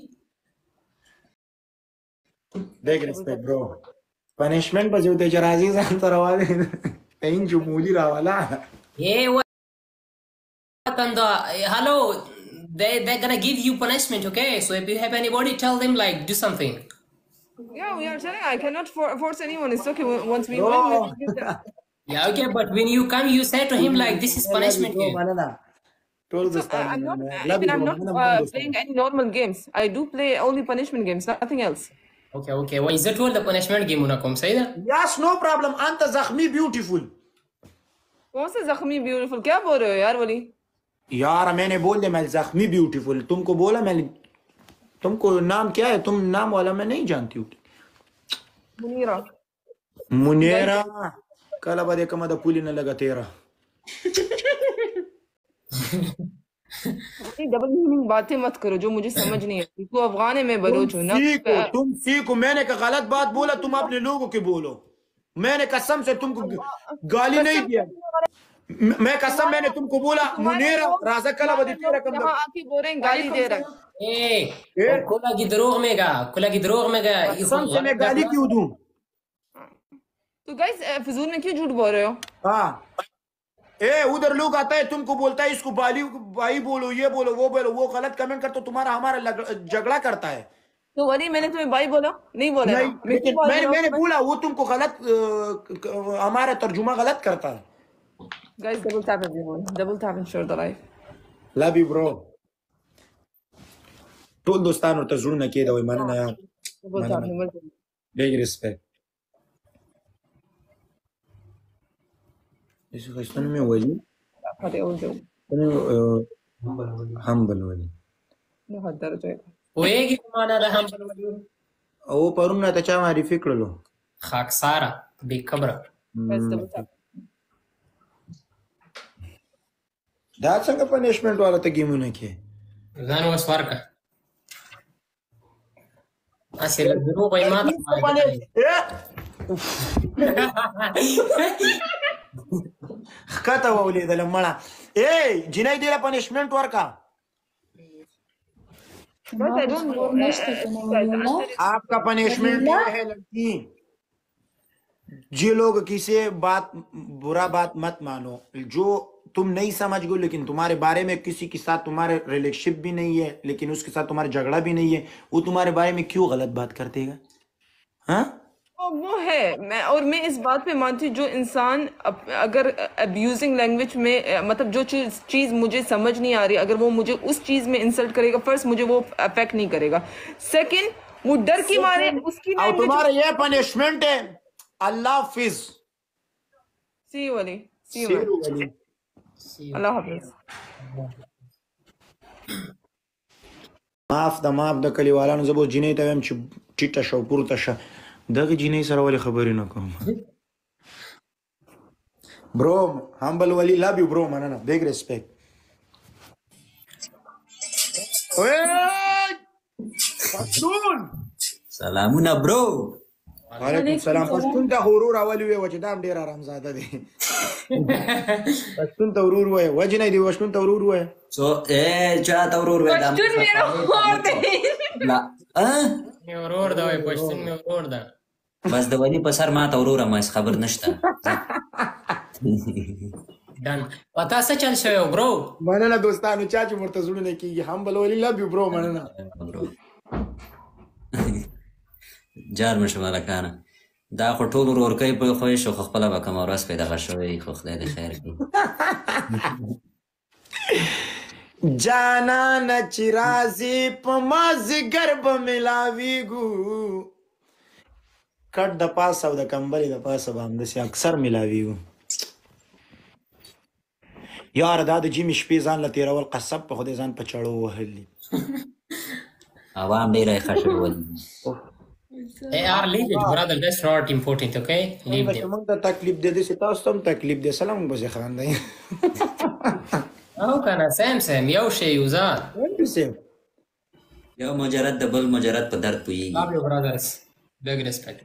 big respect bro. punishment به جو ته راځي ځان ته راوالي این جمهوری راوالا.
Hey, what and the hello? They they're gonna give you punishment, okay? So if you have anybody, tell them like do something.
yeah we are telling I cannot for, force anyone it's okay once we
Oh.
win we give them.
Yeah, okay, but when you come, you say to him like this is punishment here.
مننه ټول
So, I, I'm not even I'm not uh, playing any normal games I do play only punishment games nothing else
Okay, okay. Well, is that all the punishment game unakom say that?
yes no problem انت زخمی beautiful.
कौन से जख्मी ब्यूटीफुल क्या बोल रहे हो यार वली
यार मैंने बोल दिया मैं जख्मी ब्यूटीफुल तुमको बोला मैंने तुमको नाम क्या है तुम नाम वाला मैं नहीं जानती हूँ.
मुनीरा
मुनेरा कल बदे कम द पुली न लगा तेरा.
डबल मीनिंग बातें मत करो जो मुझे समझ नहीं आती तू अफगान है मैं बलोच हूँ ना
सीखो तुम सीखो मैंने का गलत बात बोला तुम अपने लोगों के बोलो. मैंने कसम से तुमको गाली नहीं दिया. मैं कसम मैंने तुमको बोला मुनेरा राजा कला बदी तेरा कम
यहाँ आके बोल रहे हैं गाली दे रहा है
ए कुला की दरोग में गा कुला की दरोग में गा
कसम से मैं गाली क्यों दूं.
तो गाइस फिजूल में क्यों झूठ बोल रहे हो
हाँ ए उधर लोग आता है तुमको बोलता है इसको बाली भाई बोलो ये बोलो वो बोलो वो गलत कमेंट कर तो तुम्हारा हमारा झगड़ा करता है.
तो वली मैंने तुम्हें भाई बोला नहीं बोला
नहीं, लेकिन मैंने मैंने बोला वो तुमको गलत हमारा तर्जुमा गलत करता है.
Guys, double tap everyone. Double tap and share the live.
Love you, bro. ټول دوستانو ته زړونه کېده وای مننه یار.
Double tap. double tap.
Big respect. ایسو خستانو مې وایي.
هذا أول جو.
humble وایي.
نه حد درجه.
وېږي معنا ده humble وایي.
او پرونه ته چا معرفي کړلو.
خاکساره بې خبره.
Guys, double tap.
دا څنګه پنیشمنت والا ته گیمونه کې
ځان اوس ورکړه اسې لږ دروغ وایي ما ته
ښکته وولیدله مړه ای جنۍ دې له پنیشمنټ ورکا آپ کا پنشمنٹ یہ ہے لڑکی جو لوگ کسی بات برا بات مت مانو جو تم نہیں سمجھ گو لیکن تمہارے بارے میں کسی کے ساتھ تمہارے ریلیشنشپ بھی نہیں ہے لیکن اس کے ساتھ تمہارا جھگڑا بھی نہیں ہے وہ تمہارے بارے میں کیوں غلط بات کرتے گا ہاں
وہ ہے میں اور میں اس بات پہ مانتی ہوں جو انسان اگر ابیوزنگ لینگویج میں مطلب جو چیز چیز مجھے سمجھ نہیں آ رہی اگر وہ مجھے اس چیز میں انسلٹ کرے گا فرسٹ مجھے وہ افیکٹ نہیں کرے گا سیکنڈ وہ ڈر کی مارے اس کی
اور تمہارا یہ پنشمنٹ ہے اللہ حافظ
سی یو علی سی یو اللہ حافظ
معاف د معاف د کلیوالانو زه به جینۍ ته وایم چې ټیټه شه او پورته شه دغه جینۍ سره ولې خبرې نه کوم برو همبل ولی لاب یو برو مننه بیگ ریسپیکټ پښتون
سلامونه برو
وعلیکم السلام پښتون ته ورور اول وی وجه دام ډیر آرامزاده دی پښتون ته ورور وای وجه نه دی پښتون ته ورور وای
سو اے چا ته ورور وای
پښتون میرا ورور دی
لا ا
می ورور دا وای پښتون می ورور دا
بس د ونی په سر ما ته ورور ما خبر نشته
دن پتا څه چل شوی برو
مننه دوستانو چا چې مرته زړونه کیږي هم بل ولی لاب یو برو مننه
برو جار مشواله کانه دا خو ټول ورور کوي په خو شو خپل به کوم ورځ پیدا غشوي خو خدای دې خیر کړي
جانا نچرازی پمازگر بملاویگو کټ د پاسه او د کمبلې د پاسه به همداسې اکثر ملاویږو یاره دا د جیمې شپې ځان له تېرول قصب په خدای ځان په چړو وهلي
عوام ډېره یې خښوي ولي
Hey, our leave it, brother. That's not important, okay? Leave them.
موږ ته تکلیف دی داسې تاسو ته هم تکلیف دی سلام بسې خاندئ
او کنه سیم سیم یو شی یو ځان
یو مجرد د بل مجرد په درد پوهېږي
Love you, brothers. Big respect.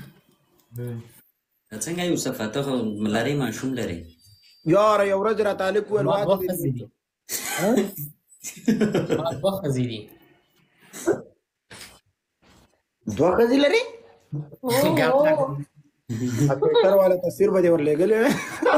څنګه یوسف ته خو لرې ماشوم لرې
یاره یو ورځ راته هلک وویل
ما دوه ښځې دي ما دوه ښځې دي
دوه ښځې لري ټویټر والا تصویر به دې ورلېږلی وی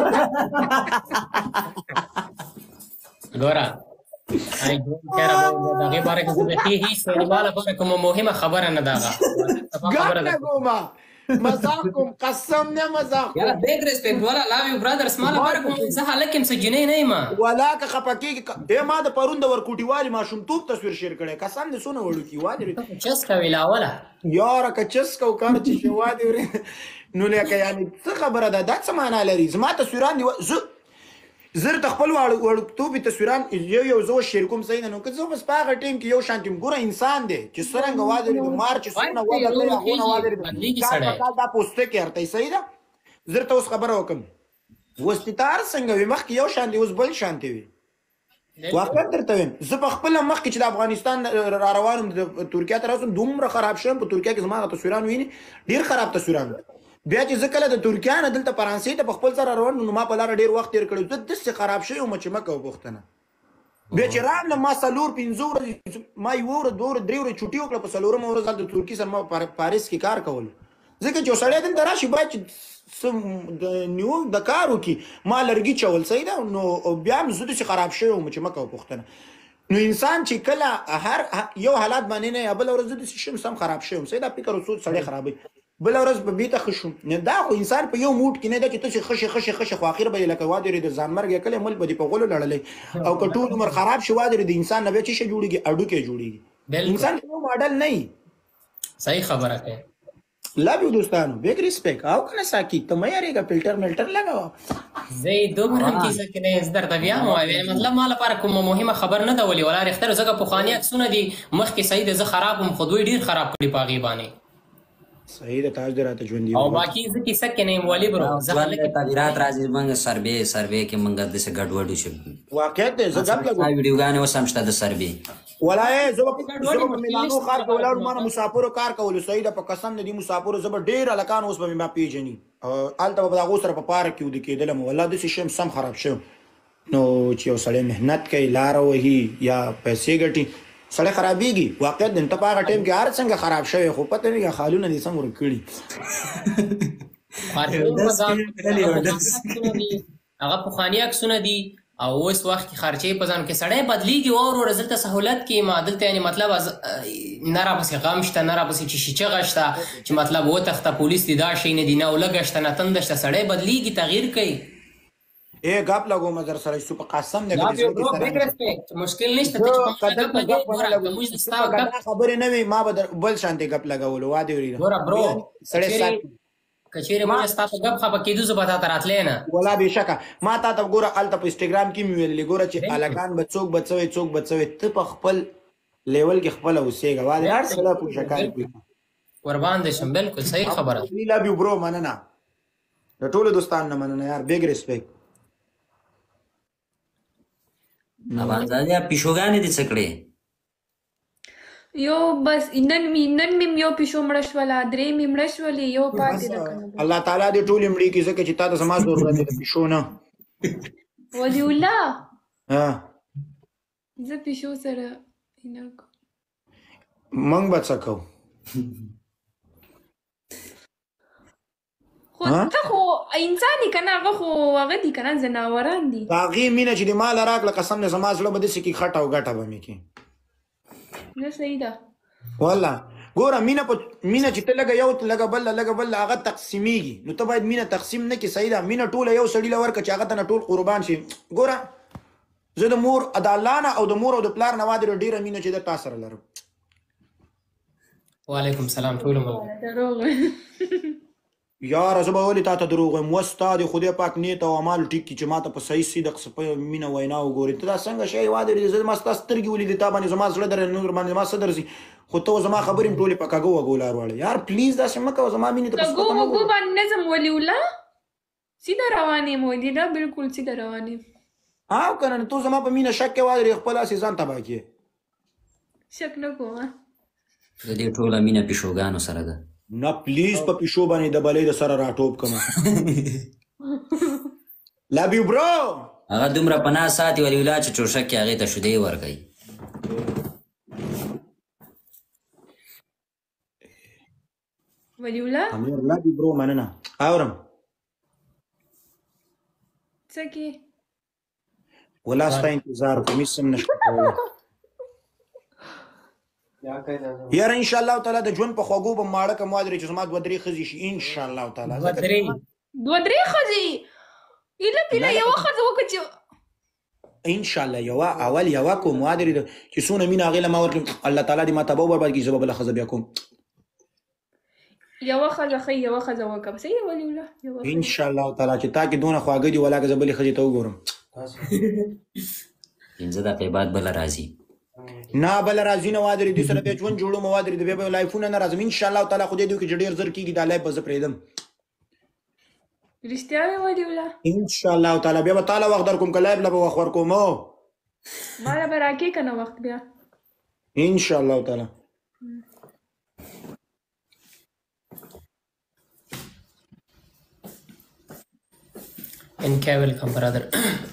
ګوره I don't care about the هغې باره کې زه بیخي هېڅ ما لپاره کومه مهمه خبره نه ده هغه
ګټه کومه مزاق کوم قسم نه مزاق
یاره بیگ ریسپیکټ والا love you brothers ما لپاره کوم زه هلک یم څه جینۍ نه یم
ولا که خفه کېږي دی ما د پرون د ورکوټي والي ماشومتوب تصویر شیر کړی قسم دې څونه وړوکي والي
چس کوي لا اوله
یاره که چس کو کار چې شي وادي ورې نو لکه یعنې څه خبره ده دا څه معنا لري زما تصویران دي زه زه ته خپل وړوکتوبې تصویران یو یو زه شیر کوم صحیح ده نو که زه بس په هغه ټیم کې یو شانتي یم ګوره انسان دی چې څرنګه وادرېد مار چې څونه وادرېد هغونه وادرېد کال په کال دا پوسټکې هرته صحیح ده زه درته اوس خبره وکړم وسپیتار څنګه وي مخکې یو شانتي اوس بل شانتي وي واقعیت درته وایم زه په خپله مخکې چې د افغانستان را روان وم د ترکیه ته راسم دومره خراب شوم په ترکیه کې زما هغه تصویران ویني ډېر خراب تصویران بیا چې زه کله د ترکیه نه دلته فرانسې ته په خپل سره روان نو ما په لاره ډېر وخت تېر کړی زه داسې خراب شوی وم چې مه کوه پوښتنه بیا چې راغلم ما څلور پنځه ورځې ما یوه ورځ دوه ورځ درې ورځې چوټي وکړه په څلورمه ورځ هلته ترکي سره ما پاریس کې کار کولو ځکه چې یو سړی دلته راشي باید چې څه د نیو د کار وکړي ما لرګي چول صحیح ده نو بیا هم زه داسې خراب شوی وم چې مه کوه پوښتنه نو انسان چې کله هر یو حالات باندې نه یا بله ورځ زه داسې شم سم خراب شوی وم صحیح ده فکر وسوچ سړی خرابوي بله ورځ به بېرته ښه شو دا خو انسان په یو موډ کې نه ده چې تاسې ښه شي ښه شي ښه شي خو اخر به یې لکه وادرېد ځانمرګ یې کلی ملک به دې په غولو لړلی او که ټول عمر خراب شي وادرېد انسان نه بیا څه شی جوړېږي هډوکی جوړېږي انسان یو ماډل نه وي
صحیح خبره کوي
لو یو دوستانو بیگ ریسپیکټ او کنه ساکی ته مې یارېږه فلټر ملټر لګوه
زه یې دومره هم کیسه کې نه زه درته بیا هم وایم مطلب ما لپاره کومه مهمه خبر نه ده ولې ولا رښتیا ځکه پخواني عکسونه دي مخکې صحیح ده زه خراب وم خو دوی ډېر خراب کړي په هغې باندې
صحیح ده تاج دې راته ژوندي
او باقي زه کیسه کې نه یم ولي برو زه
ځوان
خلک
تعبیرات راځي موږ سروې سروې کې موږ داسې ګډوډ شو
واقعیت دی زه ګپ لګوم
ویډیوګانې اوس هم شته د سروې
ولای زه به په میلانو ښار کې ولاړو ما نه مسافرو کار کولو صحیح ده په قسم د دې مسافرو زه به ډېر هلکان اوس به مې ما پیژني هلته به د هغو سره په پارک کې وده کېدلم والله داسې شی سم خراب شوی نو چې یو سړی محنت کوي لاره وهي یا پیسې ګټي سړی خرابېږي واقعیت دی ته په هغه ټایم کې هر څنګه خراب شوی خو پته نه لګي خالونه دې څنګه ورک
کړي هغه پخواني عکسونه دي او اوس وخت کې خرچې په ځان کې سړی بدلېږي او ورو دلته سهولت کې ما دلته یعنی مطلب نه راپسې غم شته نه راپسې چې چغه شته چې مطلب وتښته پولیس دي دا شی نه دي نه ولګه شته نه تنده شته سړی بدلېږي تغییر کوي
اے غپ لګو مزر سره سو په قسم
دا
دې
برو بگ ریسپیکټ مشکل نشته ته چې په غپ لګې ګوره موږ د ستاسو غپ
خبرې نه وي ما به بل شانتي غپ لګولو وا دی وری
ګوره برو
سړی سات
کچېره موږ ستاسو غپ خپه کېدو زه به تا ته راتلې نه
ولا بشکه ما تا ته ګوره الته په انستګرام کې مې ویلې ګوره چې الکان به څوک بچوي څوک بچوي ته په خپل لیول کې خپل اوسېږه وا دی هر څه په شکایت کوي
ور باندې شم بالکل صحیح خبره
وی لا بي برو مننه د ټولو دوستان نه مننه یار بیگ ریسپیکټ
افغانزادیا پیشوګانې دي څه کړې
یو بس نن می نن مې یو پیشو مړه شوله درې مې مړه شولې یو پاتې ده کنه
الله تعالی دې ټول مړي کې ځکه چې تا د سماج ضرورت دی د پیشو نه
ولی الله
ها
زه پیشو سره نه
منګ به څه کوو
خو ته خو انسان یې کنه هغه خو هغه دي کنه ځناوران دي
د هغې مینه چې د مال راکړه قسم د زما زړه به داسې کې خټه او ګټه به مې کې
نه صحیح ده
والله ګوره مینه په مینه چې ته لږه یو لږه بل لږه بل هغه تقسیمیږي نو ته باید مینه تقسیم نه کړې صحیح ده مینه ټوله یو سړي له ورکړه چې هغه ته نه ټول قربان شي ګوره زه د مور د الله نه او د مور او د پلار نه واده ډېره مینه چې ده تا سره لرم
وعلیکم سلام ټولو ملګرو
دروغ
یاره زه به ولې تا ته دروغ وایم اوس ستا د خدای پاک نیت او اعمالو ټیک کړي چې ما ته په صحیح صدق په مینه وینا وګورې ته دا څنګه شی واده دی زه ما ستا سترګې ولیدې تا باندې زما زړه در نور باندې زما څه درځي خو ته زما خبرې م ټولې په کږو وږو لار واړې یار پلیز داسې مه کوه زما مینې ته په
کږو
سپکه مه
وږو
ګوره.
باندې نه ځم ولي الله سیده روان یم ولي نه بالکل سیده روان یم
او که نه تو زما په مینه شک کې واده خپل هسې ځان تباه کړې
شک نه کوم
د دې ټوله مینه پیشوګانو سره ده
نه پلیز په پیشو باندې د بلې د سره راټوپ کړم لو یو برو
هغه دومره پناه ساتي ولي الله چې چوشک کې هغې ته شیدې ورکوي
ولي الله
امیر لو یو برو مننه اورم
څه کې
ولا ستا انتظار کوم هېڅ هم نشته کولی یاره انشاءالله تعالی د ژوند په خوږو به ماړه کم وادرې چې زما دوه درې ښځې شي انشاءالله تعالی
دوه درې
دوه درې ښځې ایله پیله یوه ښځه وکړه چې
انشاءالله یوه اول یوه کوم وادرې چې څونه مینه هغې له ما ورکړي الله تعالی دې ما تباه وبرباد کړي زه به بله ښځه بیا کوم
یوه ښځه ښه یوه ښځه وکړم صحیح ولي الله یوه ښځه.
انشاءالله تعالی چې تا کې دونه خواږه دي ولاکه زه بلې ښځې ته وګورم
پنځه دقیقې بعد بله راځي
نه بله راځي نه وادرې دوی سره بیا ژوند جوړوم وادرې د بیا به لایفونه نه راځم انشاءالله تعالی خدای دې وکړي چې ډېر زر کېږي دا لایف به زه پرېږدم
رښتیا وایې ولي الله
انشاءالله تعالی بیا به تاله وخت در کوم که لایف له به وخت ورکوم
ما له به راکې که نه وخت بیا
انشاءالله تعالی
انکا ویلکم برادر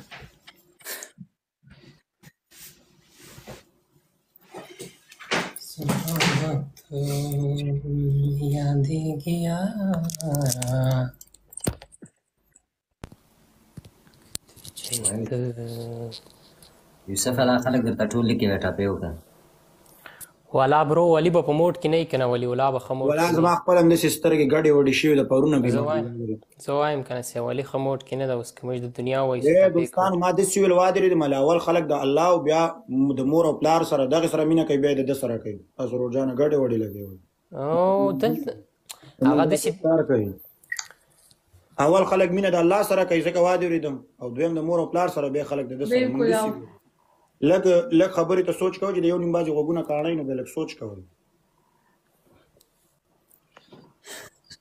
یوسف الله خلک درته ټول لیکي ټاپې وکړه
والا برو ولی به په موټ کې نه کنه ولی ولا به خموټ
ولا زما خپل هم داسې سترګې ګډې وډې شوي د پرونه
زه وایم زه وایم کنه سه ولی خموټ کې نه ده اوس کومج د دنیا وایي
دوستان ما داسې ویل وادرې د مله اول خلک د الله او بیا د مور او پلار سره دغې سره مینه کوي بیا د ده سره کوي اسرور جانه ګډې وډې لګوي
او دلته هغه داسې
کار کوي اول خلک مینه د الله سره کوي ځکه واده اورېدم او دویم د مور او پلار سره بیا خلک د ده سره
بالکل او
لږ لږ خبرې ته سوچ کوئ چې د یو نیم بازي غوږونه کاڼئ نو بیا لږ سوچ کوئ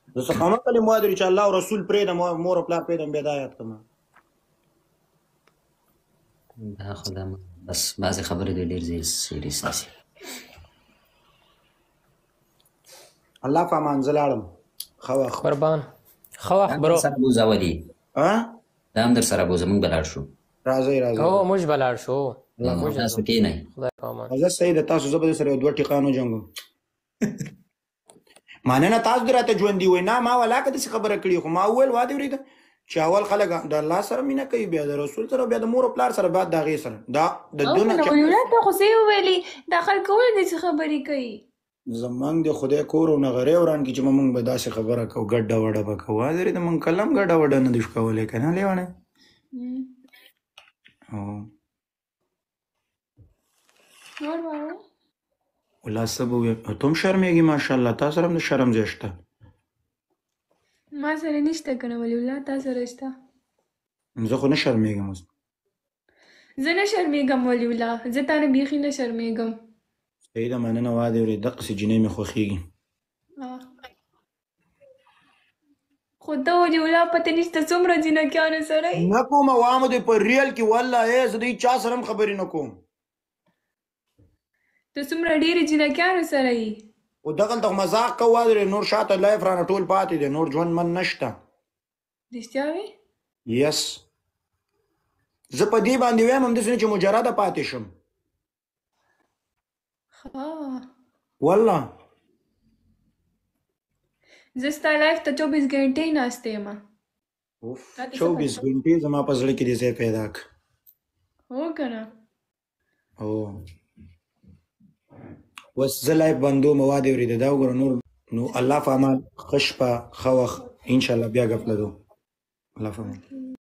زه څه خامه کلي مو ادري چې الله او رسول پرېږدم مور او پلار پرېږدم بیا دا یاد کړم
دا خو دا بس بعضې خبرې دوی ډېر زیات سیریس نیسي
الله په امان زه لاړم ښه وخت
قربان ښه وخت برو
سره بوځه ولي
دا
هم در سره بوځه موږ به لاړ شو
راځئ راځئ
او موږ به لاړ شو
تاسو کښېنئ
خدای په امان
زه صحیح ده تاسو زه به سره یو دوه ټیقان وجنګم مننه تاسو دې راته ژوندي وایي نه ما ولاکه داسې خبره کړې خو ما وویل وا دې ورېده چې اول خلک د الله سره مینه کوي بیا د رسول سره بیا د مور او پلار سره بعد د هغې سره دا د دونه
ته خو څه یې وویلې دا خلک ولې داسې خبرې کوي
زمونږ د خدای کور او نغرې وران کې چې موږ به داسې خبره کوو ګډه وډه به کوو وا درې د موږ کلم ګډه وډه نه دي کولی که نه لیونی والله څه به وویم ته هم شرمېږي ماشاءالله تا سره هم د شرم ځای شته
ما سره نشته که نه ولي الله تا سره شته
زه خو نه شرمېږم اوس
زه نه شرمېږم ولي الله زه تا نه بیخي نه شرمېږم
صحیح ده مننه وا دې ورې دقسې جینۍ مې خوښېږي
خو ته ولي الله پته نشته څومره جینکیانو سره یې
نه کومه وامه دې په ریل کې والله ای زه د چا سره هم خبرې نه کوم
ته څومره ډېرې جینکیانو سره یې
خو دغلته مذاق کوو وا درې نور شاته لایف رانه ټول پاتې دی نور ژوند من نشته
رښتیا وې
یس زه په دې باندې وایم همداسې نه چې مجرده پاتې شم والله
زه ستا لایف ته چوبیس ګنټې ناستې یم
چوبیس ګنټې زما په زړه کې دې ځای پیدا کړ
هو که نه
هو اوس زه لایف بندوم وا دې ورېده دا وګوره نور نو الله په امان ښه شپه ښه وخت انشاءالله بیا ګپ لرو الله په امان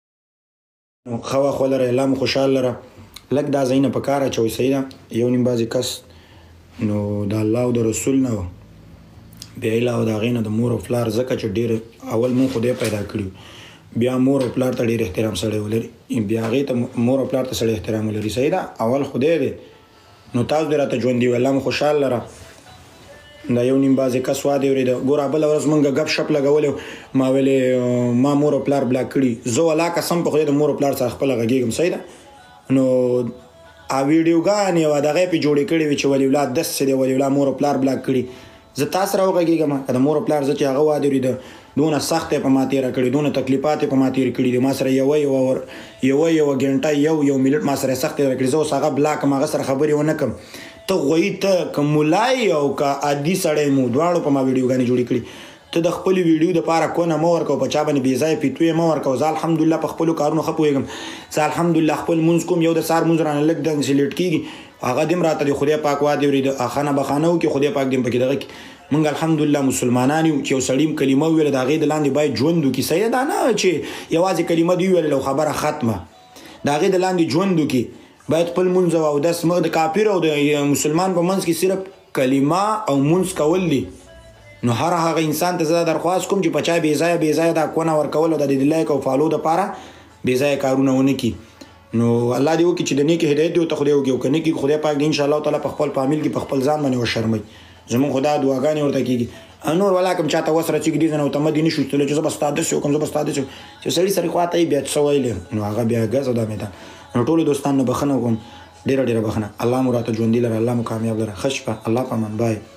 ښه وخت ولره الله مو خوشحال لره لږ دا ځایونه په کار اچوئ صحیح ده یو نیم بعضې کس نو د الله او د رسول نه و بیا علاوه د هغې نه د مور او پلار ځکه چې ډېر اول مونږ خدای پیدا کړي بیا مور او پلار ته ډېر احترام سړی ولري بیا هغې ته مور او پلار ته سړی احترام ولري صحیح ده اول خدای دی نو تاسو دې راته ژوندي وي الله مو خوشحال لره دا یو نیم بعضې کس وا دې ورېده ګوره بله ورځ مونږ ګپ شپ لګولی ما ویلې ما مور او پلار بلاک کړي زه ولا قسم په خدای د مور او پلار سره خپله غږېږم صحیح ده نو ا ویډیوګانې او دغه په جوړې کړې وي چې ولی اولاد داسې دی ولی اولاد مور او پلار بلاک کړي زه تا سره وغږېږم که د مور او پلار زه چې هغه وا دې ورېده دونه سخت یې په ما تېره کړې دونه تکلیفات یې په ما تېر کړي دي ما سره یوه یوه یوه یوه ګنټه یو یو منټ ما سره سخت تېره کړي زه اوس هغه بلاک م هغه سره خبرې ونه کړم ته غویي ته که ملای او که عادي سړی مو دواړو په ما ویډیوګانې جوړې کړي ته د خپلې ویډیو دپاره کونه مه ورکوه په چا باندې بې ځایه فتوې مه ورکوه زه الحمدلله په خپلو کارونو ښه پوهېږم زه الحمدلله خپل مونځ کوم یو د سهار مونځ رانه لږ داسې لیټ کېږي هغه دې هم راته د خدای پاک وا دې ورېده خانه بخانه وکړي خدای پاک دې هم پکې دغه کړي مونږ الحمدلله مسلمانان یو چې یو سړي هم کلمه وویله د هغې د لاندې باید ژوند وکړي صحیح دا نه چې یوازې کلمه دې وویله او خبره ختمه د هغې د لاندې ژوند وکړي باید خپل مونځ او اودس مخ د کافر او د مسلمان په منځ کې صرف کلمه او مونځ کول دي نو هر هغه انسان ته زه درخواست کوم چې په چا بې ځایه بې ځایه دا کونه ورکول او د دې لایک او فالو دپاره بې ځایه کارونه ونه کړي نو الله دې وکړي چې د نیکې هدایت دې ورته خدای وکړي او که نه کړي خدای پاک دې انشاءالله تعالی په خپل فامیل کې په خپل ځان باندې وشرموي زمونږ خو دا دعاګانې ورته کېږي نور ولا کوم چاته وس راڅېږي دې ځنه ورته مه دې نه شو چې زه به ستا داسې وکړم زه به ستا داسې چې سړي سړي خواته یې بیا څه ویلې نو هغه بیا ګز او دا میدان نو ټولو دوستانو نه بخښنه کوم ډېره ډېره بخښنه الله مو راته ژوندي لره الله مو کامیاب لره ښه شپه الله په امان بای